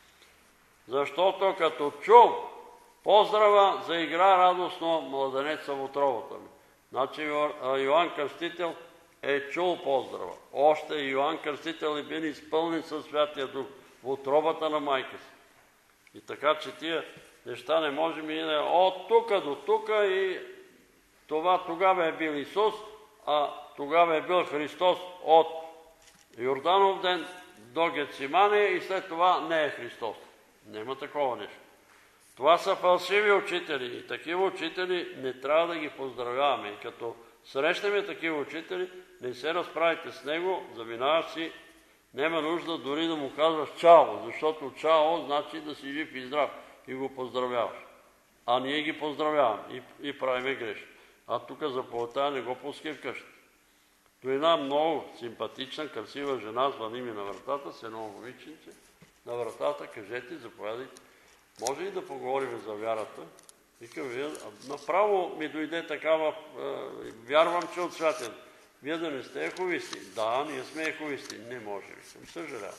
Speaker 1: Защото като чу поздрава, заигра радостно младенеца в утробата ми. Значи Йоан Кръстител е чул поздрава. Още Йоан Кръстител е бил изпълнен със Святия Дух в утробата на майка си. И така, че тия неща не можем и да от тука до тука и това тогава е бил Исус, а тогава е бил Христос от Йорданов ден до Гецимане и след това не е Христос. Нема такова нещо. Това са фалшиви учители и такива учители не трябва да ги поздравяваме. И като срещаме такива учители, не се разправите с него, заминаваш си, няма нужда дори да му казваш чао, защото чао значи да си жив и здрав и го поздравяваш. А ние ги поздравяваме и, и правиме грешки. А тук заповедта не го пускай вкъщи. До една много симпатична, красива жена, звъни ми на вратата, с едно момиченце, на вратата, кажете, заповядайте. Може и да поговорим за вярата. Викам, вие, направо ми дойде такава, е, вярвам, че от Святия. Вие да не сте еховисти. Да, ние сме еховисти. Не може, викам. Съжалявам.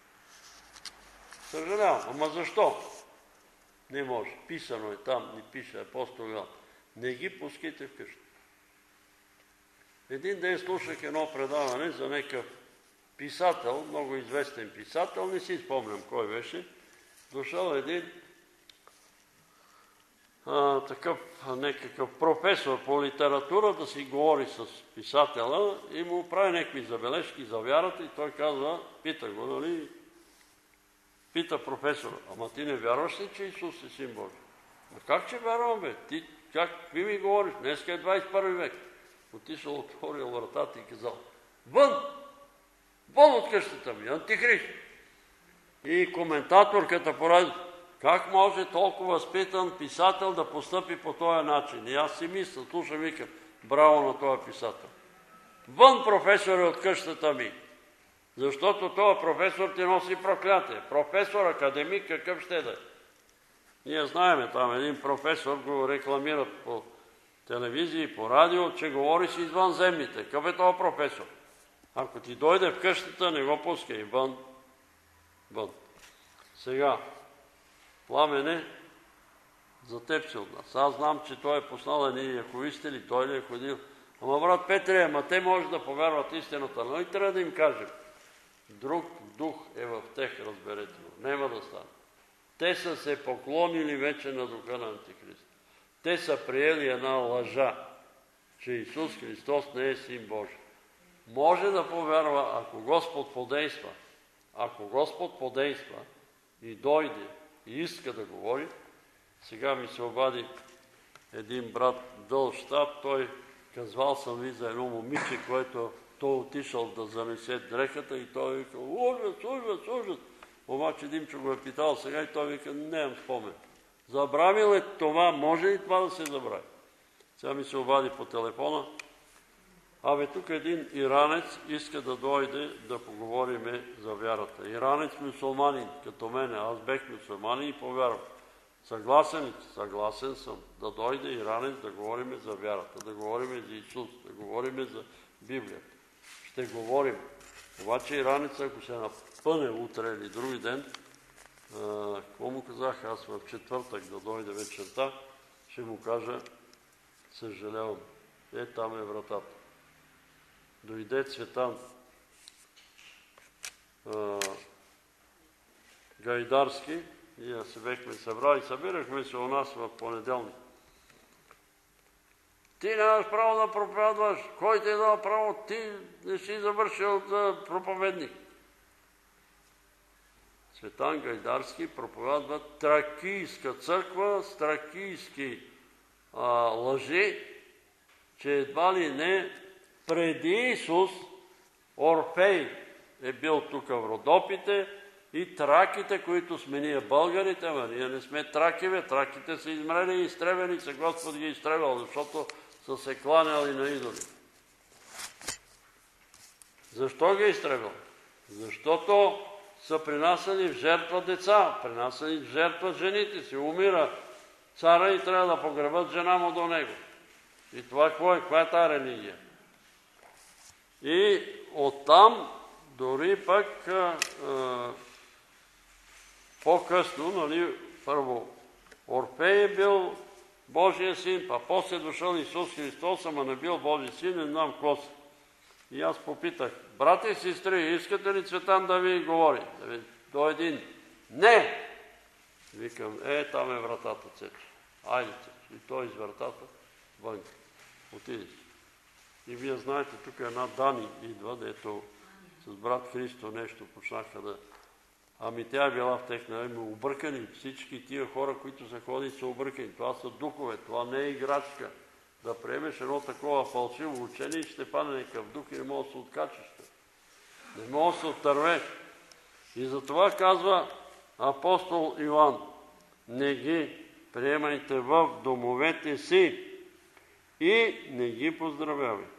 Speaker 1: Съжалявам. Ама защо? Не може. Писано е там, ни пише апостол Йоан. Не ги пускайте вкъщи. Един ден слушах едно предаване за някакъв писател, много известен писател, не си спомням кой беше. Дошъл един а, такъв някакъв професор по литература да си говори с писателя и му прави някакви забележки за вярата и той казва, пита го, нали? Пита професора, ама ти не вярваш ли, че Исус е Син Божий? А как че вярвам, бе? Ти как, ви ми говориш? Днеска е двадесет и първи век. Отишъл, отворил вратата и казал, вън! Вън от къщата ми, антихрист! И коментаторката поради, как може толкова възпитан писател да постъпи по този начин? И аз си мисля, слушам, викам, браво на този писател. Вън, професор, от къщата ми! Защото този професор ти носи проклятие. Професор, академик, какъв ще да е? Ние знаеме, там един професор го рекламират по телевизия и по радио, че говори си извънземните. Какъв е този професор? Ако ти дойде в къщата, не го пускай. Вън. Вън. Сега, Пламене, За теб се от нас. Аз знам, че той е поснал едни яховисти или той ли е ходил. Ама брат Петре, ама те може да повярват истината. Но и трябва да им кажем. Друг дух е в тех, разберете го. Нема да стане. Те са се поклонили вече на духа на Антихрист. Те са приели една лъжа, че Исус Христос не е Син Божий. Може да повярва, ако Господ подейства. Ако Господ подейства и дойде и иска да говори, сега ми се обади един брат Дълщаб, той казвал съм ви за едно момиче, което той отишъл да занесе дрехата и той вика, ужас, ужас, ужас. Обаче Димчо го е питал сега и той вика, нямам спомен. Забравил е това, може ли това да се забрави? Сега ми се обади по телефона. Абе, тук един иранец иска да дойде да поговориме за вярата. Иранец мюсюлманин, като мене, аз бех мюсюлманин и повярвам. Съгласен ли? Съгласен съм да дойде иранец да говориме за вярата, да говориме за Исус, да говориме за Библията. Ще говорим. Обаче иранец, ако се напъне утре или други ден, какво му казах аз в четвъртък да дойде вечерта, ще му кажа, съжалявам, е там е вратата. Дойде Цветан а, Гайдарски, ние се бехме събрали, събирахме се у нас в понеделник. Ти нямаш право да проповядваш, кой ти е дал право, ти не си завършил за проповедник. Цветан Гайдарски проповядва тракийска църква с тракийски а, лъжи, че едва ли не преди Исус Орфей е бил тук в Родопите и траките, които сме ние българите, ама ние не сме тракиве, траките са измрели и изтребени, се Господ ги изтребал, защото са се кланяли на идоли. Защо ги е изтребал? Защото са принасяли в жертва деца, принасяли в жертва жените си. Умира цара и трябва да погребат жена му до него. И това какво е? Каква е тази религия? И оттам дори пък а, а, по-късно, нали, първо Орфей е бил Божия син, па после дошъл Исус Христос, ама не бил Божия син, не знам какво си. И аз попитах, брати и сестри, искате ли Цветан да ви говори? Да ви до един. Не! Викам, е, там е вратата, Цецо. Айде, Цецо. И той из вратата вън. Отиди. И вие знаете, тук една Дани идва, дето с брат Христо нещо почнаха да... Ами тя е била в техна име объркани. Всички тия хора, които са ходили, са объркани. Това са духове, това не е играчка. Да приемеш едно такова фалшиво учение и ще падне някакъв дух и не може да се откачиш. Не може да се оттървеш. И затова казва апостол Йоан, не ги приемайте в домовете си и не ги поздравявайте.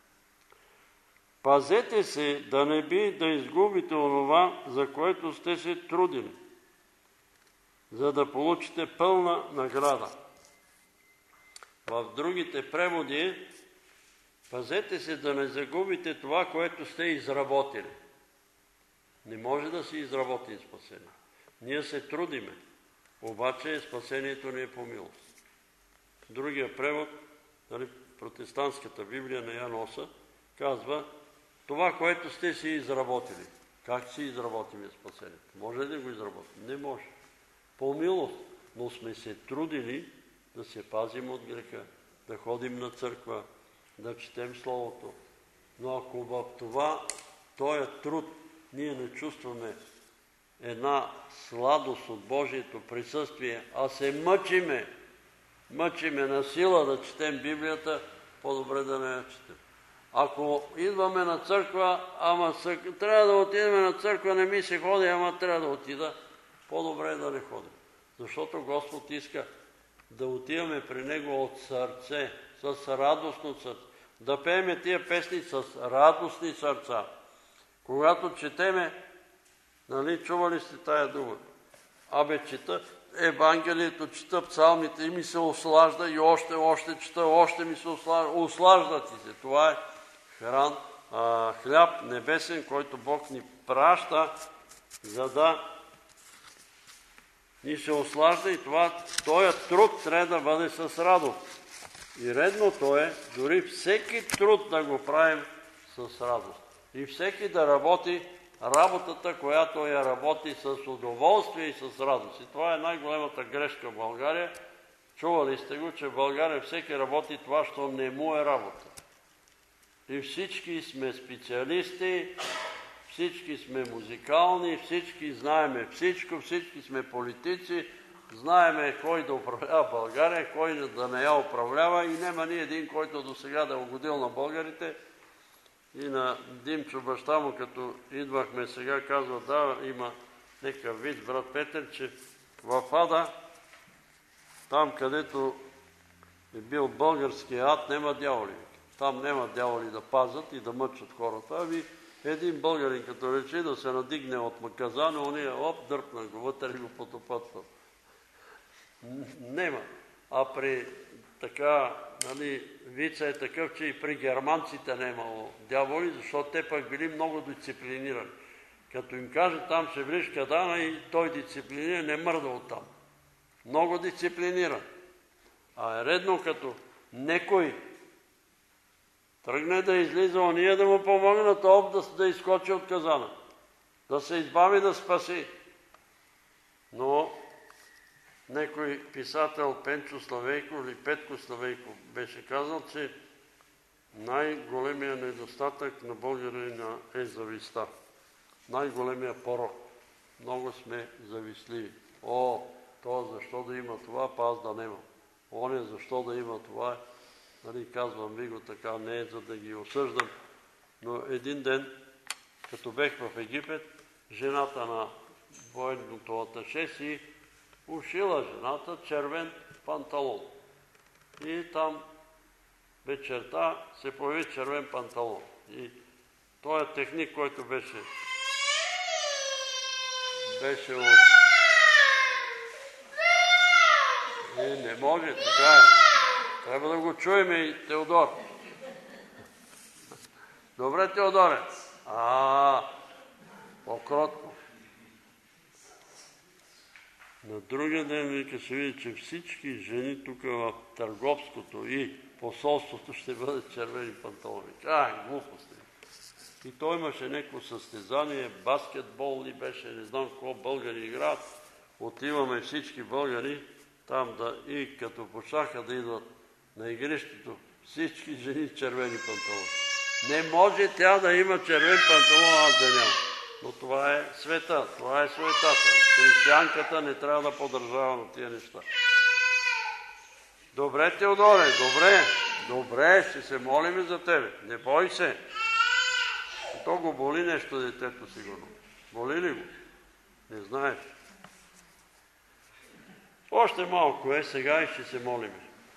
Speaker 1: Пазете се да не би да изгубите онова, за което сте се трудили, за да получите пълна награда. В другите преводи пазете се да не загубите това, което сте изработили. Не може да се изработи спасение. Ние се трудиме, обаче спасението ни е по милост. Другия превод, нали, протестантската Библия на Ян Оса, казва това, което сте си изработили. Как си изработиме спасението? Може ли да го изработим? Не може. По милост. Но сме се трудили да се пазим от греха, да ходим на църква, да четем Словото. Но ако в това, този труд, ние не чувстваме една сладост от Божието присъствие, а се мъчиме, мъчиме на сила да четем Библията, по-добре да не я четем. Ако идваме на църква, ама съ... трябва да отидем на църква, не ми се ходи, ама трябва да отида, по-добре е да не ходим. Защото Господ иска да отиваме при Него от сърце, с радостно сърце. Да пееме тия песни с радостни сърца. Когато четеме, нали, чували сте тая дума? Абе, чета Евангелието, чета псалмите и ми се ослажда и още, още чета, още ми се ослажда. Ослажда ти се. Това е хран, а, хляб небесен, който Бог ни праща, за да ни се ослажда и това, този труд трябва да бъде с радост. И редното е дори всеки труд да го правим с радост. И всеки да работи работата, която я работи с удоволствие и с радост. И това е най-големата грешка в България. Чували сте го, че в България всеки работи това, що не му е работа. И всички сме специалисти, всички сме музикални, всички знаеме всичко, всички сме политици, знаеме кой да управлява България, кой да не я управлява и няма ни един, който до сега да е угодил на българите. И на Димчо баща му, като идвахме сега, казва, да, има някакъв вид, брат Петър, че в ада, там където е бил българския ад, няма дяволи. Там няма дяволи да пазят и да мъчат хората. Ами един българин, като рече да се надигне от маказана, уния оп, дърпна го, вътре го потопат. Нема. А при така, нали, вица е такъв, че и при германците не е имало дяволи, защото те пък били много дисциплинирани. Като им каже там ще влиш кадана и той дисциплиниран, не мърда оттам. Много дисциплиниран. А е редно, като некой тръгне да излиза ония да му помогнат об да, да изскочи от казана. Да се избави, да спаси. Но некой писател, Пенчо Славейко или Петко Славейко, беше казал, че най-големия недостатък на българина е завистта. Най-големия порок. Много сме завистливи. О, то защо да има това, па аз да нямам. Оня защо да има това, нали, казвам ви го така, не е за да ги осъждам. Но един ден, като бех в Египет, жената на военното аташе си ушила жената червен панталон. И там вечерта се появи червен панталон. И този техник, който беше беше от... И не може, така е. Трябва да го чуем и Теодор. Добре, Теодоре. А, по-кротко. На другия ден вика се види, че всички жени тук в Търговското и посолството ще бъдат червени панталони. А, глупости. И той имаше някакво състезание, баскетбол ли беше, не знам какво, българи играят. Отиваме всички българи там да и като почнаха да идват на игрището, всички жени червени панталони. Не може тя да има червен панталон, аз да няма. Но това е света, това е суетата. Християнката не трябва да поддържава на тия неща. Добре, Теодоре, добре, добре, ще се молим за тебе. Не бой се. То го боли нещо детето, сигурно. Боли ли го? Не знаеш. Още малко е сега и ще се молим.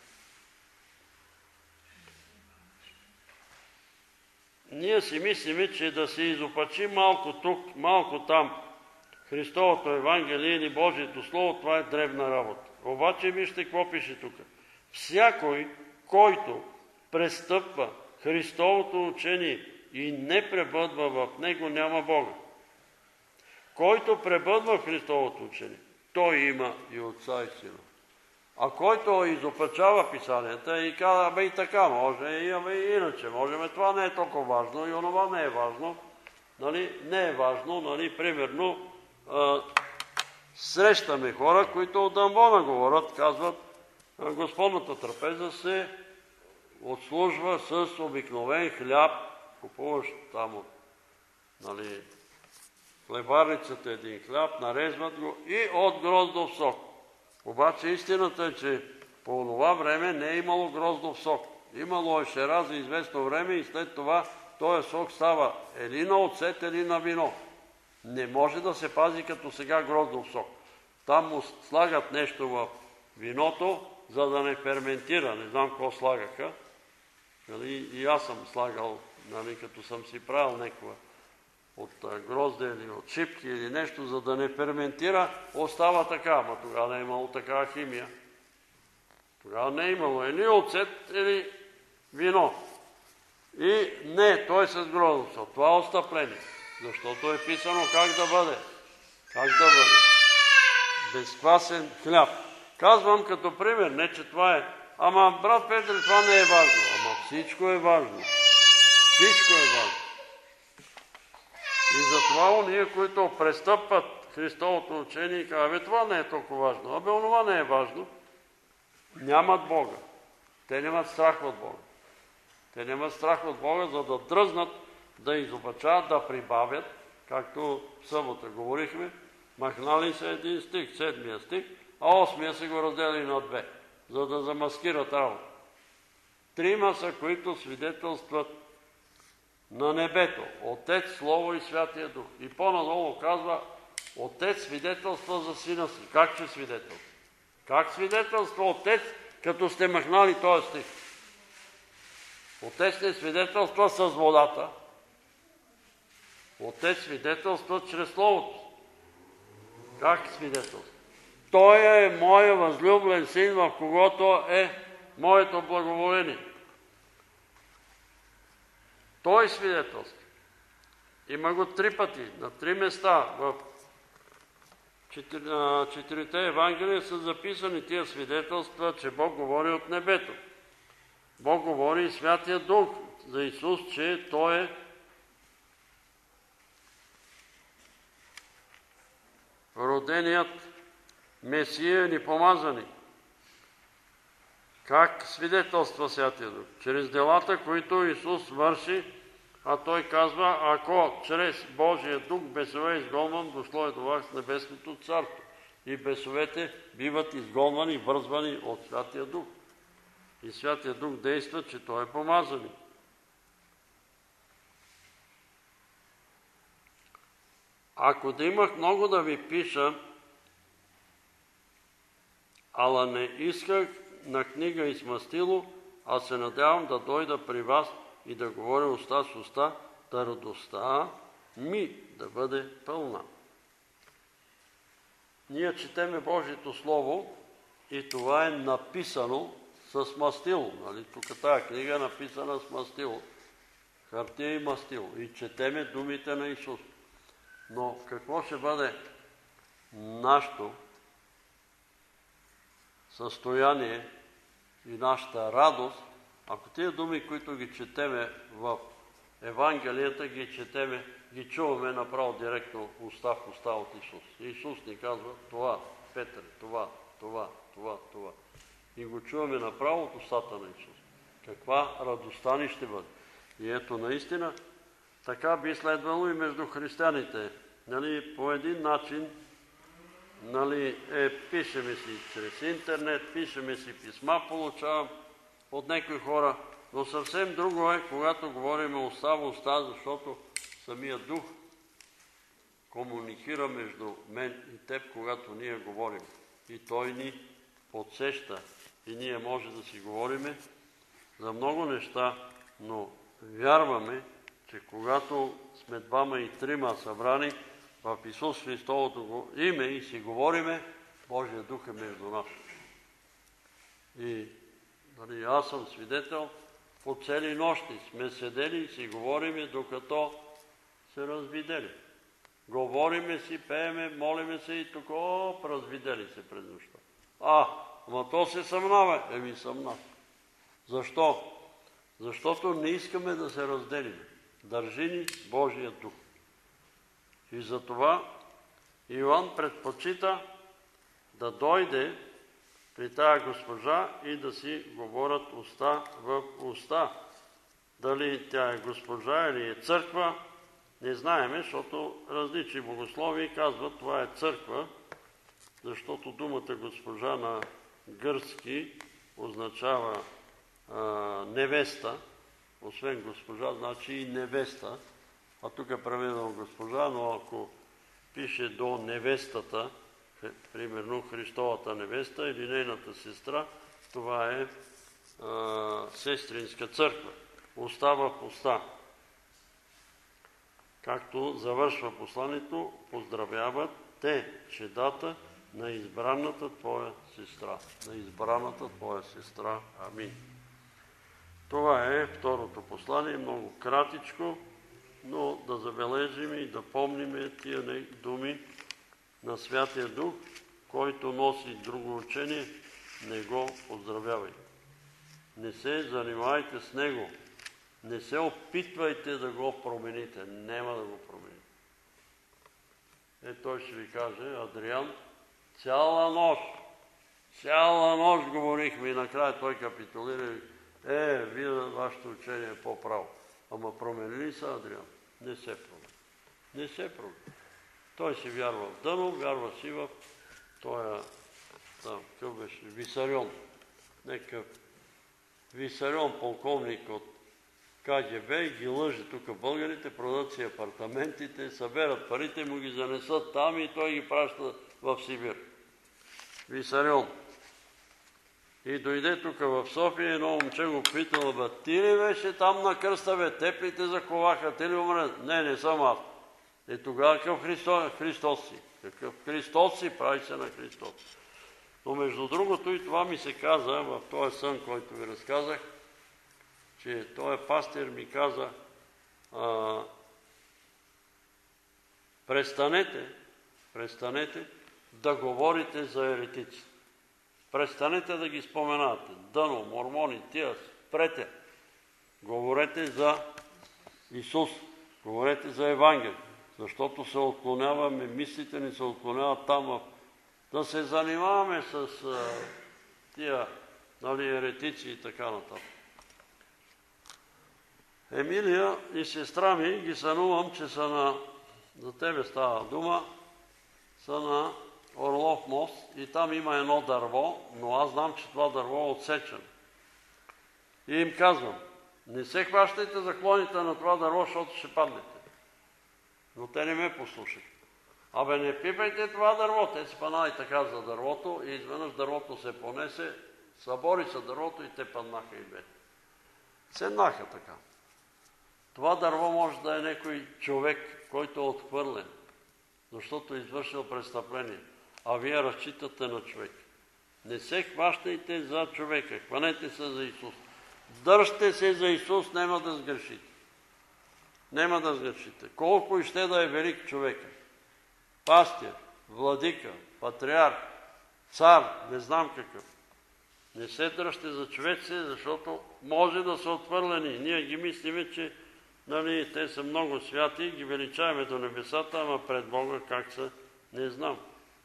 Speaker 1: Ние си мислиме, че да се изопачи малко тук, малко там Христовото Евангелие или Божието Слово, това е древна работа. Обаче вижте какво пише тук. Всякой, който престъпва Христовото учение и не пребъдва в него, няма Бога. Който пребъдва в Христовото учение, той има и Отца и Сина. А който изопачава писанията и казва, бе и така може, и, и иначе можем, това не е толкова важно и онова не е важно, нали, не е важно, нали, примерно, а, срещаме хора, които от амвона говорят, казват, Господната трапеза се отслужва с обикновен хляб, купуваш там от, нали, хлебарницата един хляб, нарезват го и от гроздов сок. Обаче истината е, че по това време не е имало гроздов сок. Имало е шера за известно време и след това този сок става или на оцет, или на вино. Не може да се пази като сега гроздов сок. Там му слагат нещо в виното, за да не ферментира. Не знам какво слагаха. Нали, и аз съм слагал, нали, като съм си правил някаква от грозде или от шипки или нещо, за да не ферментира, остава така. Ама тогава не е имало такава химия. Тогава не е имало или оцет, или вино. И не, той е с гроздов сок. Това е отстъпление. Защото е писано как да бъде. Как да бъде. безквасен хляб. Казвам като пример, не че това е. Ама, брат Петър, това не е важно. Ама всичко е важно. Всичко е важно. И затова уния, които престъпват Христовото учение и казват, това не е толкова важно. Абе, онова не е важно. Нямат Бога. Те нямат страх от Бога. Те нямат страх от Бога, за да дръзнат, да изобачават, да прибавят, както в събота говорихме, махнали се един стих, седмия стих, а осмия се го раздели на две, за да замаскират работа. Трима са, които свидетелстват на небето, Отец, Слово и Святия Дух. И по-надолу казва, Отец свидетелства за сина си. Как ще свидетелства? Как свидетелства Отец, като сте махнали този стих? Отец не свидетелства с водата. Отец свидетелства чрез Словото. Как свидетелства? Той е моя възлюблен син, в когото е моето благоволение. Той свидетелства. Има го три пъти, на три места. В четирите Евангелия са записани тия свидетелства, че Бог говори от небето. Бог говори и Святия Дух за Исус, че Той е роденият Месия ни помазани. Как свидетелства Святия Дух? Чрез делата, които Исус върши, а Той казва, ако чрез Божия Дух бесове изгонвам, дошло е до вас небесното царство. И бесовете биват изгонвани, вързвани от Святия Дух. И Святия Дух действа, че Той е помазани. Ако да имах много да ви пиша, ала не исках на книга и смастило, а се надявам да дойда при вас и да говоря уста с уста, да радостта ми да бъде пълна. Ние четеме Божието Слово и това е написано с мастило. Нали? Тук тази книга е написана с мастило. Хартия и мастило. И четеме думите на Исус. Но какво ще бъде нашето състояние и нашата радост, ако тия думи, които ги четеме в Евангелията, ги четеме, ги чуваме направо директно уста в уста от Исус. Исус ни казва това, Петър, това, това, това, това. И го чуваме направо от устата на Исус. Каква радостта ни ще бъде. И ето наистина, така би следвало и между християните. Нали, по един начин, нали, е, пишеме си чрез интернет, пишеме си писма, получавам от някои хора, но съвсем друго е, когато говорим уста в уста, защото самия Дух комуникира между мен и теб, когато ние говорим. И Той ни подсеща и ние може да си говориме за много неща, но вярваме, че когато сме двама и трима събрани в Исус Христовото име и си говориме, Божия Дух е между нас. И нали, аз съм свидетел, по цели нощи сме седели и си говориме, докато се развидели. Говориме си, пееме, молиме се и тук, оп, развидели се пред нощта. А, ама то се съмнава. Еми съмна. Защо? Защото не искаме да се разделим. Държи ни Божия Дух. И затова Йоан предпочита да дойде при тая госпожа и да си говорят уста в уста. Дали тя е госпожа или е църква, не знаеме, защото различни богослови казват, това е църква, защото думата госпожа на гръцки означава а, невеста, освен госпожа, значи и невеста, а тук е преведено госпожа, но ако пише до невестата, примерно Христовата невеста или нейната сестра, това е а, сестринска църква. Уста в уста. Както завършва посланието, поздравяват те чедата на избраната твоя сестра. На избраната твоя сестра. Амин. Това е второто послание, много кратичко, но да забележим и да помним тия думи на Святия Дух, който носи друго учение, не го поздравявай. Не се занимавайте с него. Не се опитвайте да го промените. Няма да го промените. Е, той ще ви каже, Адриан, цяла нощ, цяла нощ говорихме и накрая той капитулира. Е, вие вашето учение е по-право. Ама промени са, Адриан? Не се промени. Не се промени. Той си вярва в дъно, вярва си в тоя, там, къв беше, Висарион. Некъв Висарион, полковник от КГБ, и ги лъже тук българите, продадат си апартаментите, съберат парите, му ги занесат там и той ги праща в Сибир. Висарион. И дойде тук в София, едно момче го питало, бе, ти ли беше там на кръста, бе, теб ли те заковаха, ти ли умре? Не, не съм аз. И тогава какъв Христос, Христос си? Какъв Христос си, прави се на Христос. Но между другото и това ми се каза в този сън, който ви разказах, че този пастир ми каза, а, престанете, престанете да говорите за еретици. Престанете да ги споменавате. Дъно, мормони, тия, спрете. Говорете за Исус, говорете за Евангелие, защото се отклоняваме, мислите ни се отклоняват там, да се занимаваме с а, тия, нали, еретици и така нататък. Емилия и сестра ми ги сънувам, че са на, за тебе става дума, са на Орлов мост и там има едно дърво, но аз знам, че това дърво е отсечено. И им казвам, не се хващайте за клоните на това дърво, защото ще паднете. Но те не ме послушаха. Абе, не пипайте това дърво. Те си паднали така за дървото и изведнъж дървото се понесе, събори се дървото и те паднаха и бе. Седнаха така. Това дърво може да е някой човек, който е отхвърлен, защото е извършил престъпление, а вие разчитате на човек. Не се хващайте за човека, хванете се за Исус. Държте се за Исус, няма да сгрешите. Няма да сгрешите. Колко и ще да е велик човека. Пастир, владика, патриарх, цар, не знам какъв. Не се дръжте за човеци, защото може да са отхвърлени. Ние ги мислиме, че нали, те са много святи, ги величаваме до небесата, ама пред Бога как са, не знам.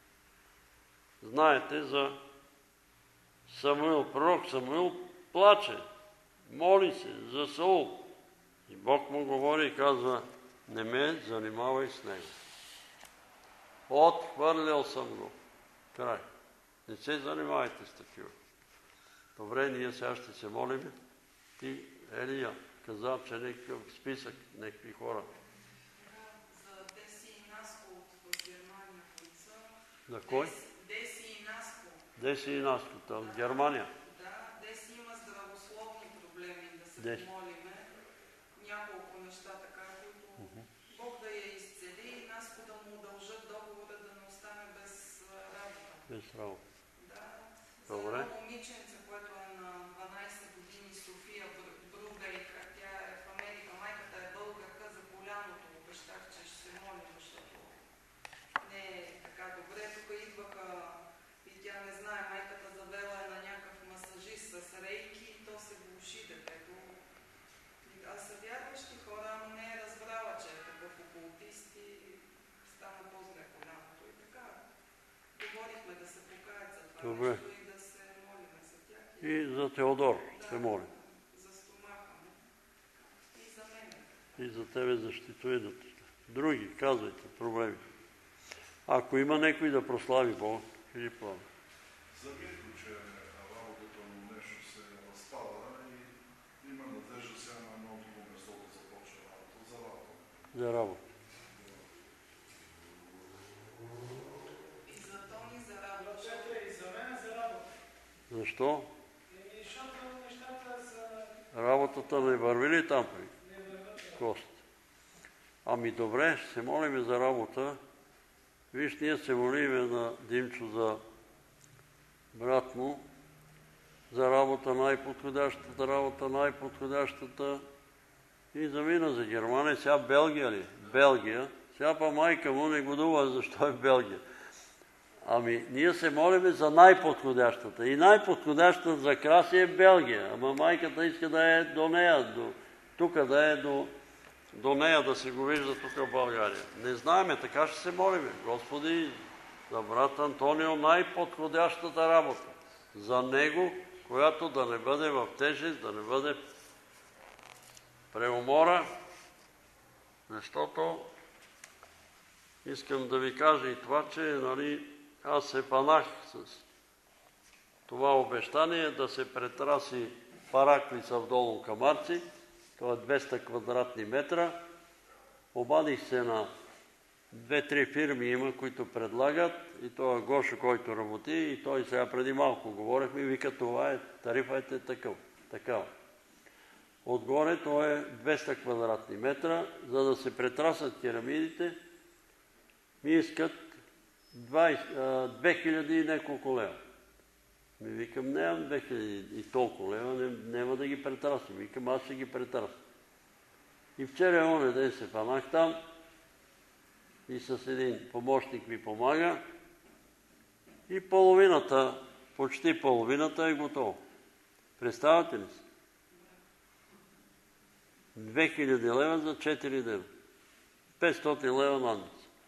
Speaker 1: Знаете за Самуил, пророк Самуил плаче, моли се за Саул. И Бог му говори и казва, не ме занимавай с него. Отхвърлял съм го. Край. Не се занимавайте с такива. Добре, ние сега ще се молим. Ти, Елия, каза, че някакъв списък, някакви хора.
Speaker 4: За Деси и Наско от Германия, които са...
Speaker 1: За кой?
Speaker 4: Деси и Наско.
Speaker 1: Деси и Наско, от Германия.
Speaker 4: Да, Деси има здравословни проблеми, да се
Speaker 1: Деси.
Speaker 4: помолиме. Няколко неща така, които uh-huh. Бог да я изцели и Наско да му удължат договора да не остане без работа.
Speaker 1: Без работа.
Speaker 4: Да.
Speaker 1: Добре.
Speaker 4: За едно момиченце, което е на дванайсет години, София Бругайка, тя е в Америка, майката е българка, за коляното обещах, че ще се молим, защото не е така добре. Тук идваха и тя не знае, майката завела е на някакъв масажист с рейки и то се глуши детето. Аз са вярващи хора, но не е разбрала, че е такъв окултист и стана по-зле коляното и така. Говорихме да се покаят за това
Speaker 1: Добре.
Speaker 4: нещо и да се молим за тях.
Speaker 1: И за Теодор
Speaker 4: да,
Speaker 1: се молим.
Speaker 4: За стомаха му. И за мене.
Speaker 1: И за тебе защитуидата. Други, казвайте, проблеми. Ако има някой да прослави Бог, или плава.
Speaker 3: За Мирко, че работата му нещо се разпада и има надежда сега на едно друго место да започне работа. За работа.
Speaker 1: За работа.
Speaker 4: И за Тони за работа.
Speaker 5: И за мен за работа.
Speaker 1: Защо?
Speaker 5: И защото нещата са...
Speaker 1: Работата не върви ли там при
Speaker 5: Не върват.
Speaker 1: Кост? Ами добре, ще се молим за работа. Виж, ние се молиме на Димчо за брат му, за работа най-подходящата, работа най-подходящата и замина за Германия. Сега Белгия ли? Белгия. Сега па майка му не годува, защо е в Белгия. Ами, ние се молиме за най-подходящата. И най-подходящата за краси е Белгия. Ама майката иска да е до нея, до, тук да е до, до нея, да се го вижда тук в България. Не знаеме, така ще се молиме. Господи, за брат Антонио най-подходящата работа. За него, която да не бъде в тежест, да не бъде преумора, защото искам да ви кажа и това, че нали, аз се панах с това обещание да се претраси Параклица в Долно Камарци, това е двеста квадратни метра. Обадих се на две-три фирми има, които предлагат, и това е Гошо, който работи, и той сега преди малко говорихме, и вика, това е, тарифът е такъв, такава. Отгоре то е двеста квадратни метра, за да се претрасат керамидите, ми искат две хиляди и неколко лева. Ми викам, нямам две хиляди и толкова лева, не, няма да ги претрасам. Викам, аз ще ги претрасам. И вчера оня ден се фанах там и с един помощник ми помага и половината, почти половината е готово. Представяте ли си? две хиляди лева за четири дена. петстотин лева надница.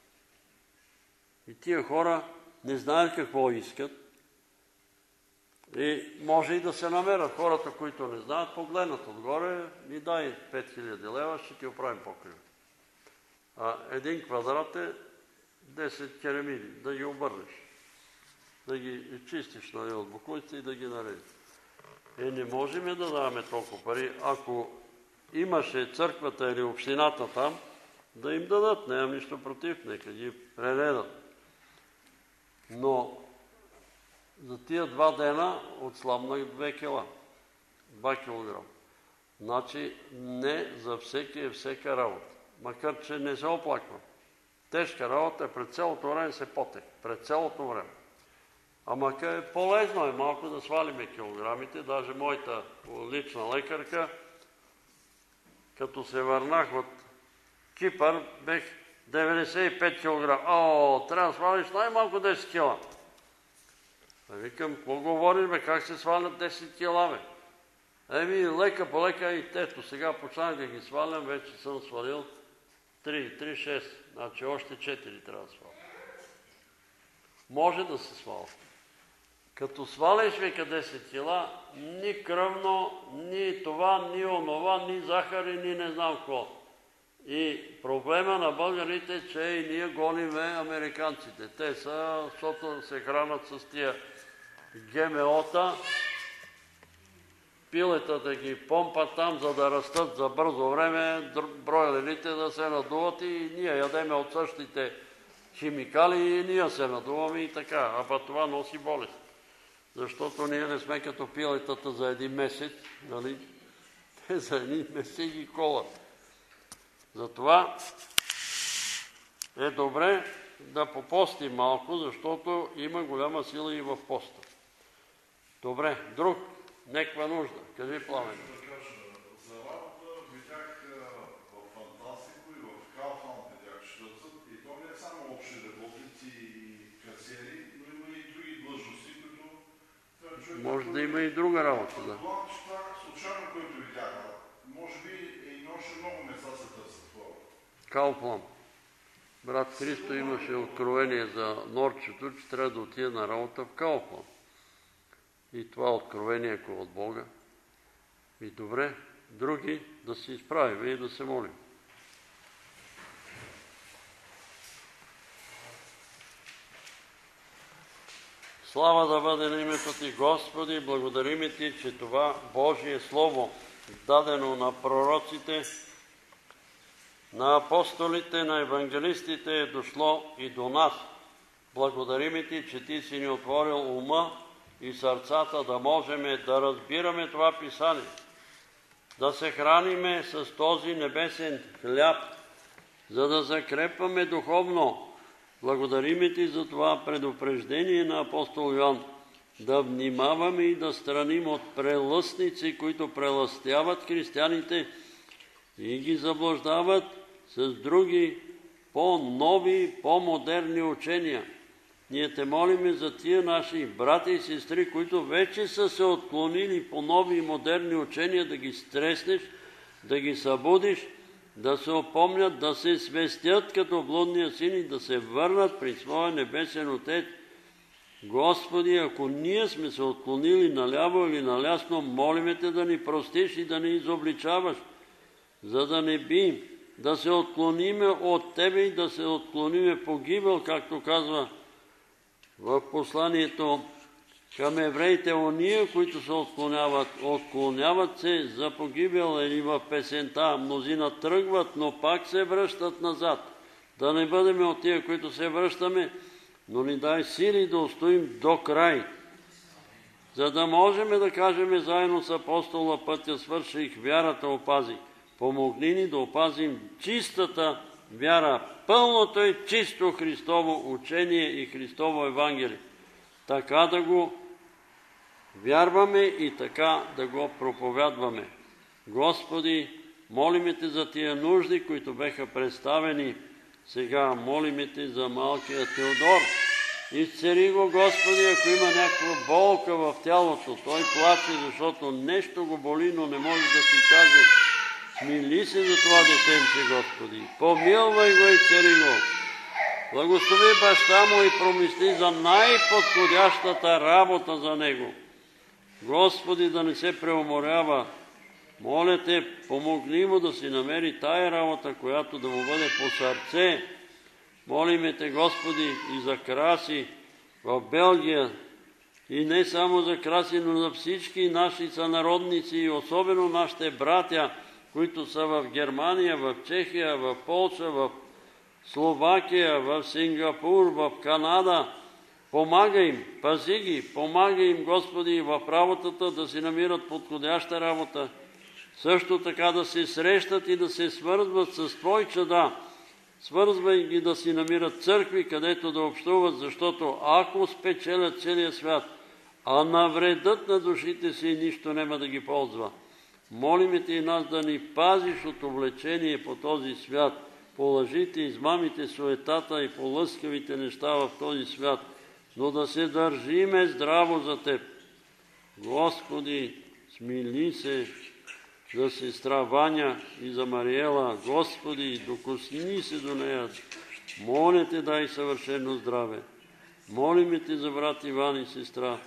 Speaker 1: И тия хора не знаят какво искат. И може и да се намерят хората, които не знаят, погледнат отгоре, ни дай пет хиляди лева, ще ти оправим покрива. А един квадрат е десет керамиди, да ги обърнеш, да ги чистиш нали, от буклуците и да ги наредиш. Е, не можем да даваме толкова пари, ако имаше църквата или общината там, да им дадат, нямам нищо против, нека ги прередат. Но за тия два дена отслабнах две кила, два килограма. Значи не за всеки е всека работа, макар че не се оплаквам. Тежка работа е пред цялото време се потек, пред цялото време. Ама е полезно е малко да свалиме килограмите, даже моята лична лекарка, като се върнах от Кипър, бех деветдесет и пет килограма. О, трябва да свалиш най-малко десет кила. А викам, какво говориш, бе, как се свалят десет кила, бе? Еми, лека по лека и тето, сега почнах да ги свалям, вече съм свалил три, три, шест, значи още четири трябва да сваля. Може да се сваля. Като свалиш, века десет кила, ни кръвно, ни това, ни онова, ни захар и ни не знам какво. И проблема на българите, че и ние гониме американците. Те са, защото се хранат с тия ГМО-та, пилетата ги помпат там, за да растат за бързо време, бройлерите да се надуват и ние ядеме от същите химикали и ние се надуваме и така. А па това носи болест. Защото ние не сме като пилетата за един месец, нали? Те за един месец ги колат. Затова е добре да попостим малко, защото има голяма сила и в поста. Добре, друг, неква нужда. Кажи, Пламен.
Speaker 3: Да кажа, за работа видях в Фантастико и в Kaufland видях щърцът и то не е само общи работници и касиери, но има и други длъжности, които...
Speaker 1: Може да има и друга работа, да.
Speaker 3: Това случайно, който видях, може би и още много места се търсят хора.
Speaker 1: Kaufland. Брат Христо имаше откровение за норчето, че трябва да отиде на работа в Kaufland. И това откровение, ако е от Бога. И добре, други да се изправим и да се молим. Слава да бъде на името Ти, Господи, благодарим Ти, че това Божие Слово, дадено на пророците, на апостолите, на евангелистите е дошло и до нас. Благодарим Ти, че Ти си ни отворил ума и сърцата да можем да разбираме това писание, да се храниме с този небесен хляб, за да закрепваме духовно. Благодарим Ти за това предупреждение на апостол Йоан, да внимаваме и да страним от прелъстници, които прелъстяват християните и ги заблуждават с други по-нови, по-модерни учения. Ние те молиме за тия наши брати и сестри, които вече са се отклонили по нови и модерни учения, да ги стреснеш, да ги събудиш, да се опомнят, да се свестят като блудния син и да се върнат при своя небесен Отец. Господи, ако ние сме се отклонили наляво или налясно, молиме те да ни простиш и да ни изобличаваш, за да не би да се отклониме от Тебе и да се отклониме погибел, както казва в посланието към евреите, ония, които се отклоняват, отклоняват се за погибел, или в песента, мнозина тръгват, но пак се връщат назад. Да не бъдем от тия, които се връщаме, но ни дай сили да устоим до край, за да можем да кажем заедно с апостола: пътя свърших, вярата опазих. Помогни ни да опазим чистата вяра, пълното и чисто Христово учение и Христово Евангелие. Така да го вярваме и така да го проповядваме. Господи, молиме те за тия нужди, които беха представени. Сега молиме те за малкия Теодор. Изцели го, Господи, ако има някаква болка в тялото. Той плаче, защото нещо го боли, но не може да си каже. Смили се за това детенце, Господи. Помилвай го и цели го. Благослови баща му и промисли за най-подходящата работа за него. Господи, да не се преуморява. Моля те, помогни му да си намери тая работа, която да му бъде по сърце. Молиме те, Господи, и за Краси в Белгия, и не само за Краси, но за всички наши сънародници и особено нашите братя, които са в Германия, в Чехия, в Полша, в Словакия, в Сингапур, в Канада. Помагай им, пази ги, помагай им, Господи, в работата да си намират подходяща работа. Също така да се срещат и да се свързват с Твои чада. Свързвай ги да си намират църкви, където да общуват, защото ако спечелят целия свят, а навредят на душите си, нищо няма да ги ползва. Молиме те и нас да ни пазиш от увлечение по този свят, по лъжите, измамите, суетата и по лъскавите неща в този свят, но да се държиме здраво за Теб. Господи, смили се за сестра Ваня и за Мариела. Господи, докосни се до нея. Моля те, дай съвършено здраве. Молиме те за брат Иван и сестра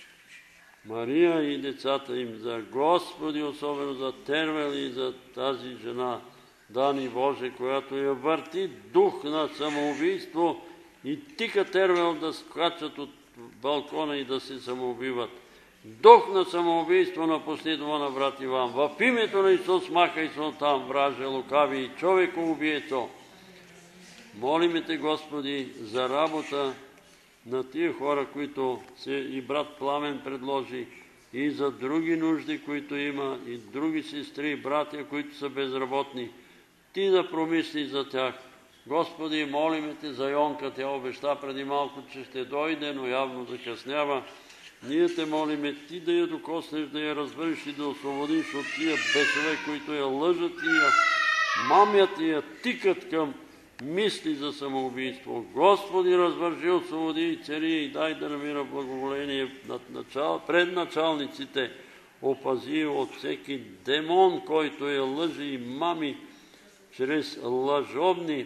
Speaker 1: Мария и децата им, за Господи, особено за Тервел и за тази жена, Дани Боже, която я върти дух на самоубийство и тика Тервел да скачат от балкона и да се самоубиват. Дух на самоубийство напусти дома на брат Иван. В името на Исус махай се оттам, враже, лукави и човеко-убиецо. Молиме те, Господи, за работа на тия хора, които се и брат Пламен предложи, и за други нужди, които има, и други сестри и братя, които са безработни. Ти да промисли за тях. Господи, молиме те за Йонка, тя обеща преди малко, че ще дойде, но явно закъснява. Ние те молиме ти да я докоснеш, да я разбереш и да освободиш от тия бесове, които я лъжат и я мамят и я тикат към мисли за самоубийство. Господи, развържи, освободи и цари и дай да намира благоволение пред началниците. Опази от всеки демон, който я лъжи и мами чрез лъжовни,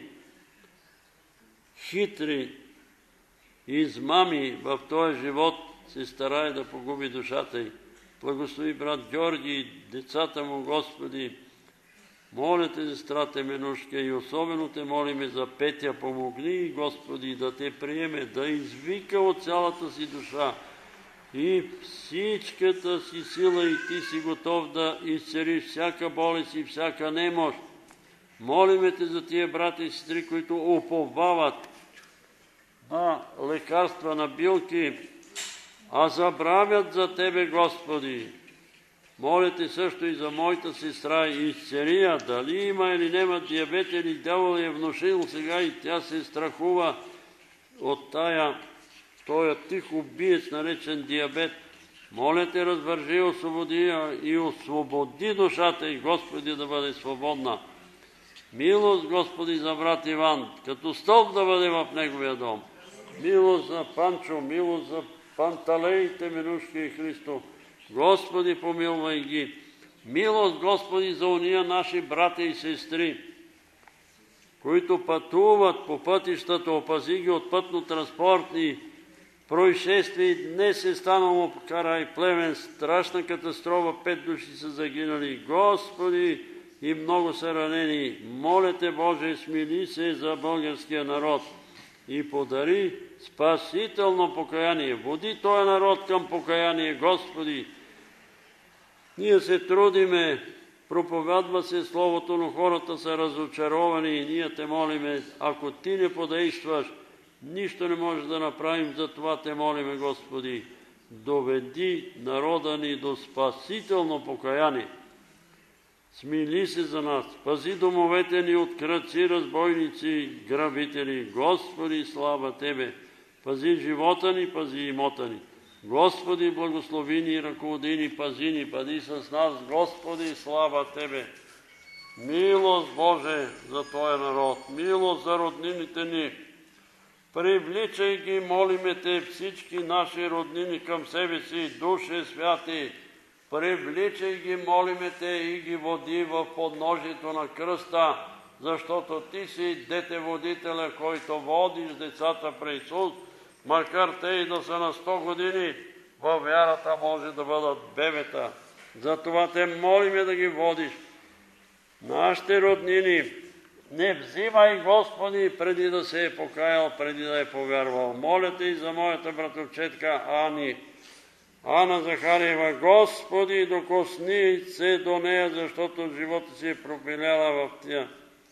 Speaker 1: хитри измами в този живот, се старае да погуби душата й. Благослови брат Георги и децата му, Господи. Моля те, сестра Теменушка, и особено те молиме за Петя. Помогни, Господи, да те приеме, да извика от цялата си душа и всичката си сила, и ти си готов да изцелиш всяка болест и всяка немощ. Молиме те за тия брата и сестри, които уповават на лекарства, на билки, а забравят за Тебе, Господи. Моля те също и за моята сестра изцелия, дали има или няма диабет, или дявол е внушил сега и тя се страхува от тая, тоя тих убиец, наречен диабет. Моля те, развържи, освободи и освободи душата и Господи да бъде свободна. Милост, Господи, за брат Иван, като стълб да бъде в неговия дом. милост за Панчо, милост за Панталей, Теменушка и Христо. Господи, помилвай ги. Милост, Господи, за уния наши брата и сестри, които пътуват по пътищата, опази ги от пътно-транспортни происшествия. Днес е станало край Плевен страшна катастрофа, пет души са загинали. Господи, и много са ранени. Моля Те, Боже, смили се за българския народ и подари спасително покаяние. Води този народ към покаяние, Господи. Ние се трудиме, проповядва се Словото, но хората са разочаровани и ние Те молиме, ако Ти не подействаш, нищо не може да направим, затова Те молиме, Господи. Доведи народа ни до спасително покаяние. Смили се за нас, пази домовете ни от крадци, разбойници, грабители. Господи, слава Тебе! Пази живота ни, пази имота ни. Господи, благослови ни, ръководи ни, пази ни, бъди с нас. Господи, слава Тебе! Милост, Боже, за Твоя народ, милост за роднините ни. Привличай ги, молиме Те, всички наши роднини към себе си, Душе Святи. Привличай ги, молиме Те, и ги води в подножието на кръста, защото Ти си детеводителя, който водиш децата при Исус, макар те и да са на сто години, във вярата може да бъдат бебета. Затова Те молиме да ги водиш. Нашите роднини, не взимай, Господи, преди да се е покаял, преди да е повярвал. Моля Те и за моята братовчетка Ани, Ана Захариева. Господи, докосни се до нея, защото живота си е пропиляла в тия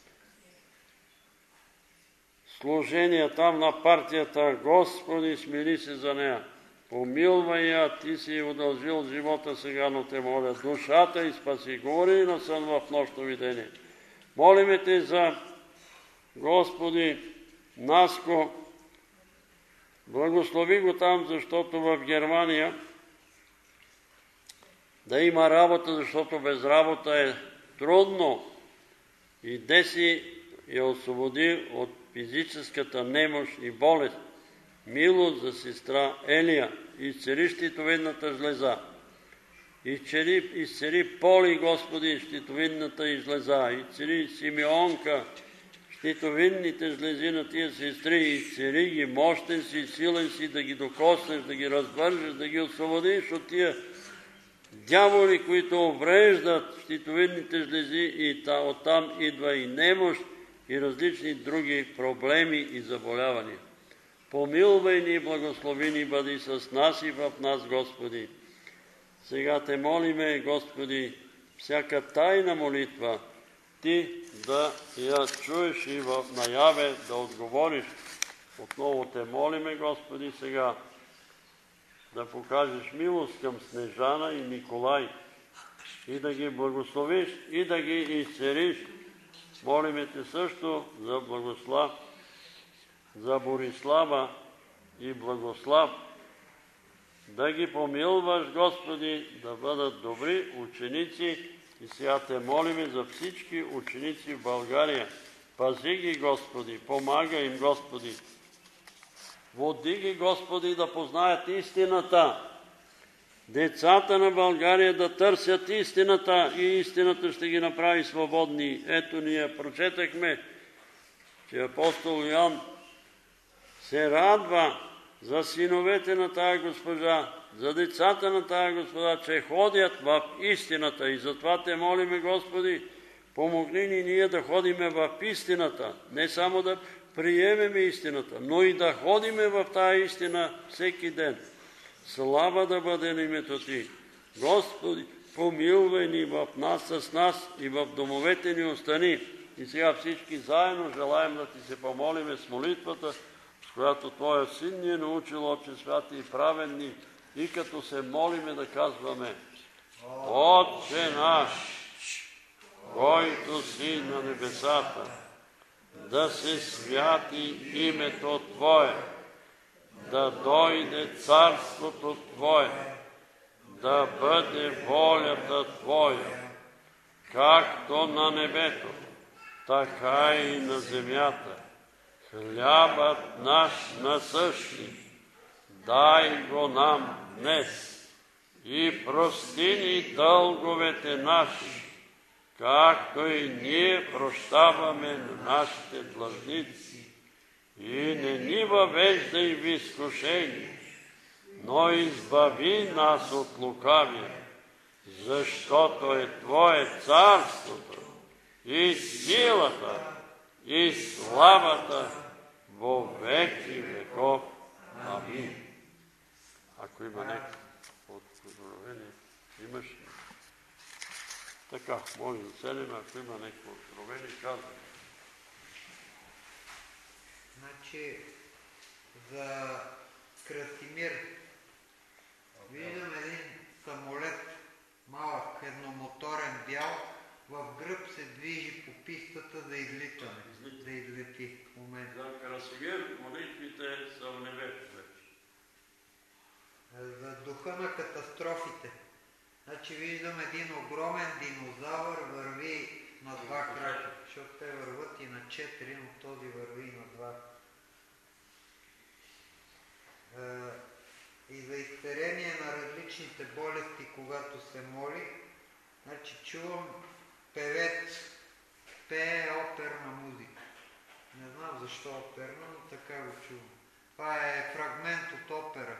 Speaker 1: служения там на партията. Господи, смили се за нея. Помилвай я, Ти си удължил живота сега, но Те моля, душата и спаси. Говори на сън в нощно видение. Молиме Те за Господи Наско. Благослови го там, защото в Германия да има работа, защото без работа е трудно. И Деси я освободи от физическата немощ и болест. Милост за сестра Елия, изцери щитовидната жлеза. Изцери, изцери Поли, Господи, щитовидната жлеза. Изцери Симеонка, щитовидните жлези на тия сестри. Изцери ги, мощен си, силен си, да ги докоснеш, да ги развържеш, да ги освободиш от тия дяволи, които увреждат щитовидните жлези, и оттам идва и немощ, и различни други проблеми и заболявания. Помилвай ни, благослови ни, бъди с нас и в нас, Господи. Сега Те молиме, Господи, всяка тайна молитва Ти да я чуеш и в наяве да отговориш. Отново Те молиме, Господи, сега да покажеш милост към Снежана и Николай и да ги благословиш и да ги изцериш. Молиме Те също за Благослав, за Борислава и Благослав, да ги помилваш, Господи, да бъдат добри ученици. И сега Те молиме за всички ученици в България. Пази ги, Господи, помагай им, Господи. Води ги, Господи, да познаят истината. Децата на България да търсят истината и истината ще ги направи свободни. Ето ние прочетахме, че апостол Йоан се радва за синовете на тая госпожа, за децата на тая госпожа, че ходят в истината. И затова Те молиме, Господи, помогни ни ние да ходиме в истината, не само да приемеме истината, но и да ходиме в тая истина всеки ден. Слава да бъде на името Ти. Господи, помилвай ни в нас, с нас и в домовете ни остани. И сега всички заедно желаем да Ти се помолиме с молитвата, с която Твоя Син ни е научил, Отче святи и праведни, и като се молиме да казваме: Отче наш, който си на небесата, да се святи името Твое, да дойде царството Твое, да бъде волята Твоя, както на небето, така и на земята. Хлябът наш насъщни, дай го нам днес и прости ни дълговете наши, както и ние прощаваме на нашите длъжници. И не ни въвеждай в изкушение, но избави нас от лукавия, защото е Твое царството и силата и славата во веки веков. Амин. Ако има някакво откровение, имаш ли? Така, може да седем, ако има някакво откровение, казвай.
Speaker 2: Значи, за Красимир виждам един самолет, малък, едномоторен бял, в гръб се движи по пистата за излитане, да излети в момента.
Speaker 1: За Красимир молитвите са в небето вече.
Speaker 2: За духа на катастрофите. Значи виждам един огромен динозавър върви на два крака, защото те върват и на четири, но този върви и на два. И за изцеление на различните болести, когато се моли, значи чувам певец, пее оперна музика. Не знам защо оперна, но така го чувам. Това е фрагмент от опера.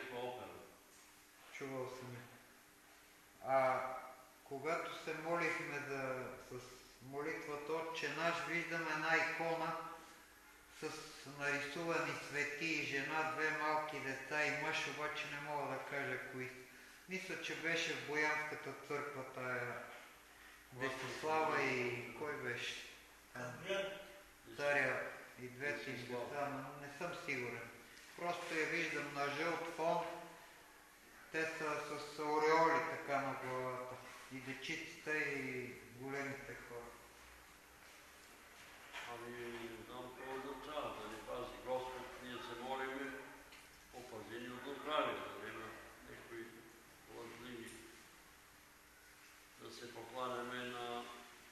Speaker 2: Чувал съм. А когато се молихме за, с молитвата Отче наш, виждам една икона с нарисувани свети и жена, две малки деца и мъж, обаче не мога да кажа кои. Мисля, че беше в Боянската църква тая Десислава и кой беше? Царя и двете им деца, но не съм сигурен. Просто я виждам на жълт фон. Те са с ореоли така на главата. И дечиците, и големите хора.
Speaker 1: Ами, не знам какво означава, да ни пази Господ, ние се молиме, опази ни от лукавия, да има някои лъжливи, да се покланяме на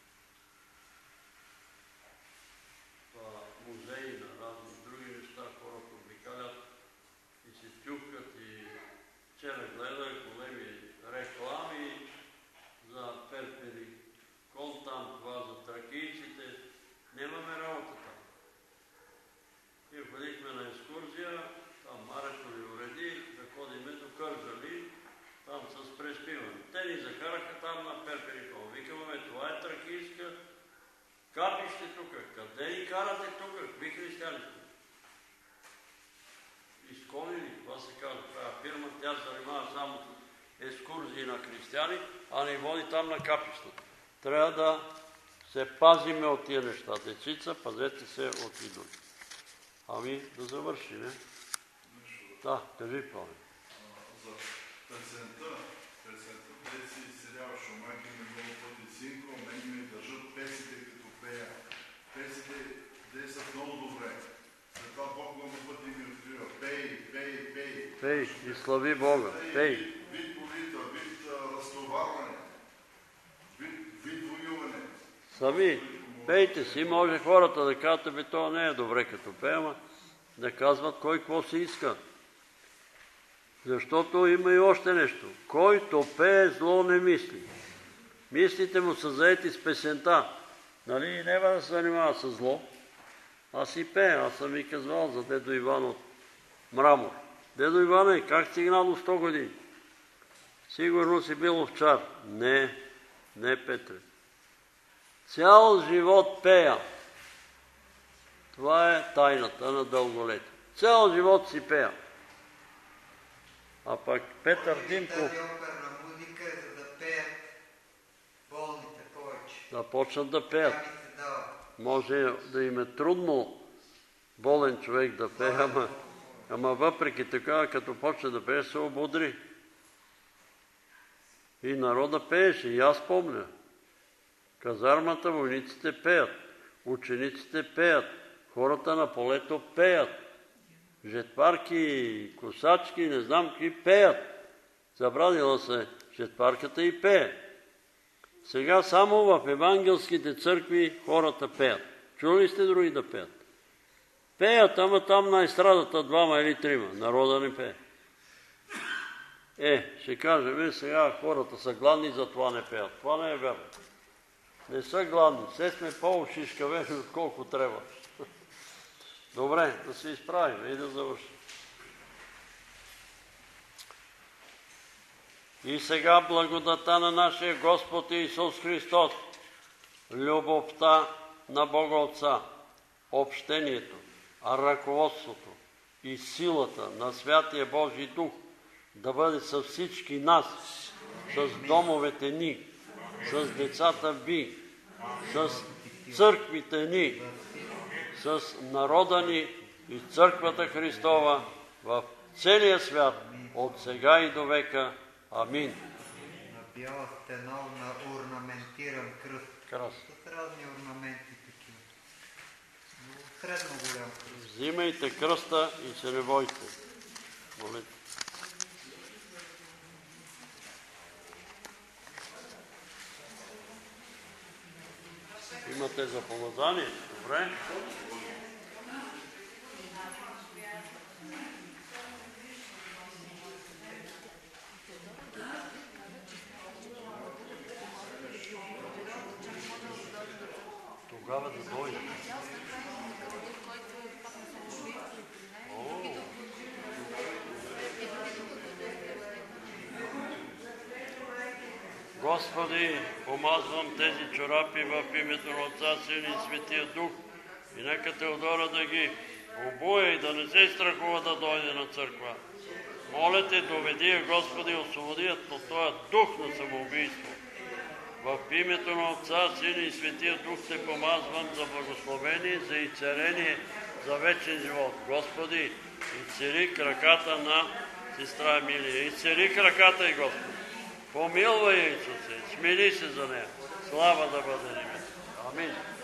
Speaker 1: музеи, на разни други неща, хората обикалят и се тюхкат и вчера гледах големи реклами за перпери, контам, това за тракийците. Нямаме работа там. И ходихме на екскурзия, там Марето ни уреди, да ходиме до Кърджали, там с преспиване. Те ни закараха там на Перперикон. Викаме, това е тракийска капище тук. Къде ни карате тук? Какви християни сте? Изконили, това се казва. Това фирма, тя се занимава само с екскурзии на християни, а не води там на капищата. Трябва да се пазиме от тия неща. Дечица, пазете се от идоли. Ами, да завърши, не? Да, кажи, Павел.
Speaker 3: За песента, песента, те си седял шумаки ми много пъти синко, мен ми държат песите като пея. Песите действат много добре. След това Бог много пъти ми открива. Пей, пей, пей.
Speaker 1: Пей и слави Бога. Пей.
Speaker 3: Вид молитва, вид разтоварване, вид воюване.
Speaker 1: Сами, пейте си, може хората да кажат, бе, това не е добре като пее, ама да казват кой какво си иска. Защото има и още нещо. Който пее, зло не мисли. Мислите му са заети с песента. Нали, няма да се занимава с зло. Аз си пее, аз съм ви казвал за дедо Иван от Мрамор. Дедо Иване, как стигнал до сто години? Сигурно си бил овчар. Не, не, Петре. Цял живот пея. Това е тайната на дълголетие. Цял живот си пея. А пък Петър Димко...
Speaker 2: Тази оперна музика е за да пеят болните повече.
Speaker 1: Да почнат да пеят.
Speaker 2: Тя ми се дава.
Speaker 1: Може да им е трудно болен човек да пее, ама, ама въпреки така, като почне да пее, се ободри. И народа пееше, и аз помня. Казармата, войниците пеят, учениците пеят, хората на полето пеят, жетварки, косачки, не знам какви пеят. Забранила се жетварката и пее. Сега само в евангелските църкви хората пеят. Чули сте други да пеят? Пеят, ама там на естрадата двама или трима. Народа не пее. Е, ще кажем, сега хората са гладни, затова не пеят. Това не е вярно. Не са гладни. Все сме по-ушишкавени, отколко трябва. Добре, да се изправим и да завършим. И сега благодата на нашия Господ Исус Христос, любовта на Бога Отца, общението, ръководството и силата на Святия Божий Дух да бъде с всички нас, с домовете ни, с децата ви, с църквите ни, с народа ни и църквата Христова в целия свят, от сега и до века. Амин.
Speaker 2: На бяла стена на орнаментиран кръст.
Speaker 1: Кръст.
Speaker 2: С разни орнаменти такива. Но средно голям кръст.
Speaker 1: Взимайте кръста и се не бойте. Молите. Имате за помазание? Добре. Тогава да дойде. Господи, помазвам тези чорапи в името на Отца, Сина и Светия Дух и нека Теодора да ги обуе и да не се страхува да дойде на църква. Моля те, доведи я, Господи, освободи я от този дух на самоубийство. В името на Отца, Сина и Светия Дух те помазвам за благословение, за изцеление, за вечен живот. Господи, изцели краката на сестра Емилия. Изцели краката й, Господи. Помилвай я, Исусе, смили се за нея. Слава да бъде името. Амин.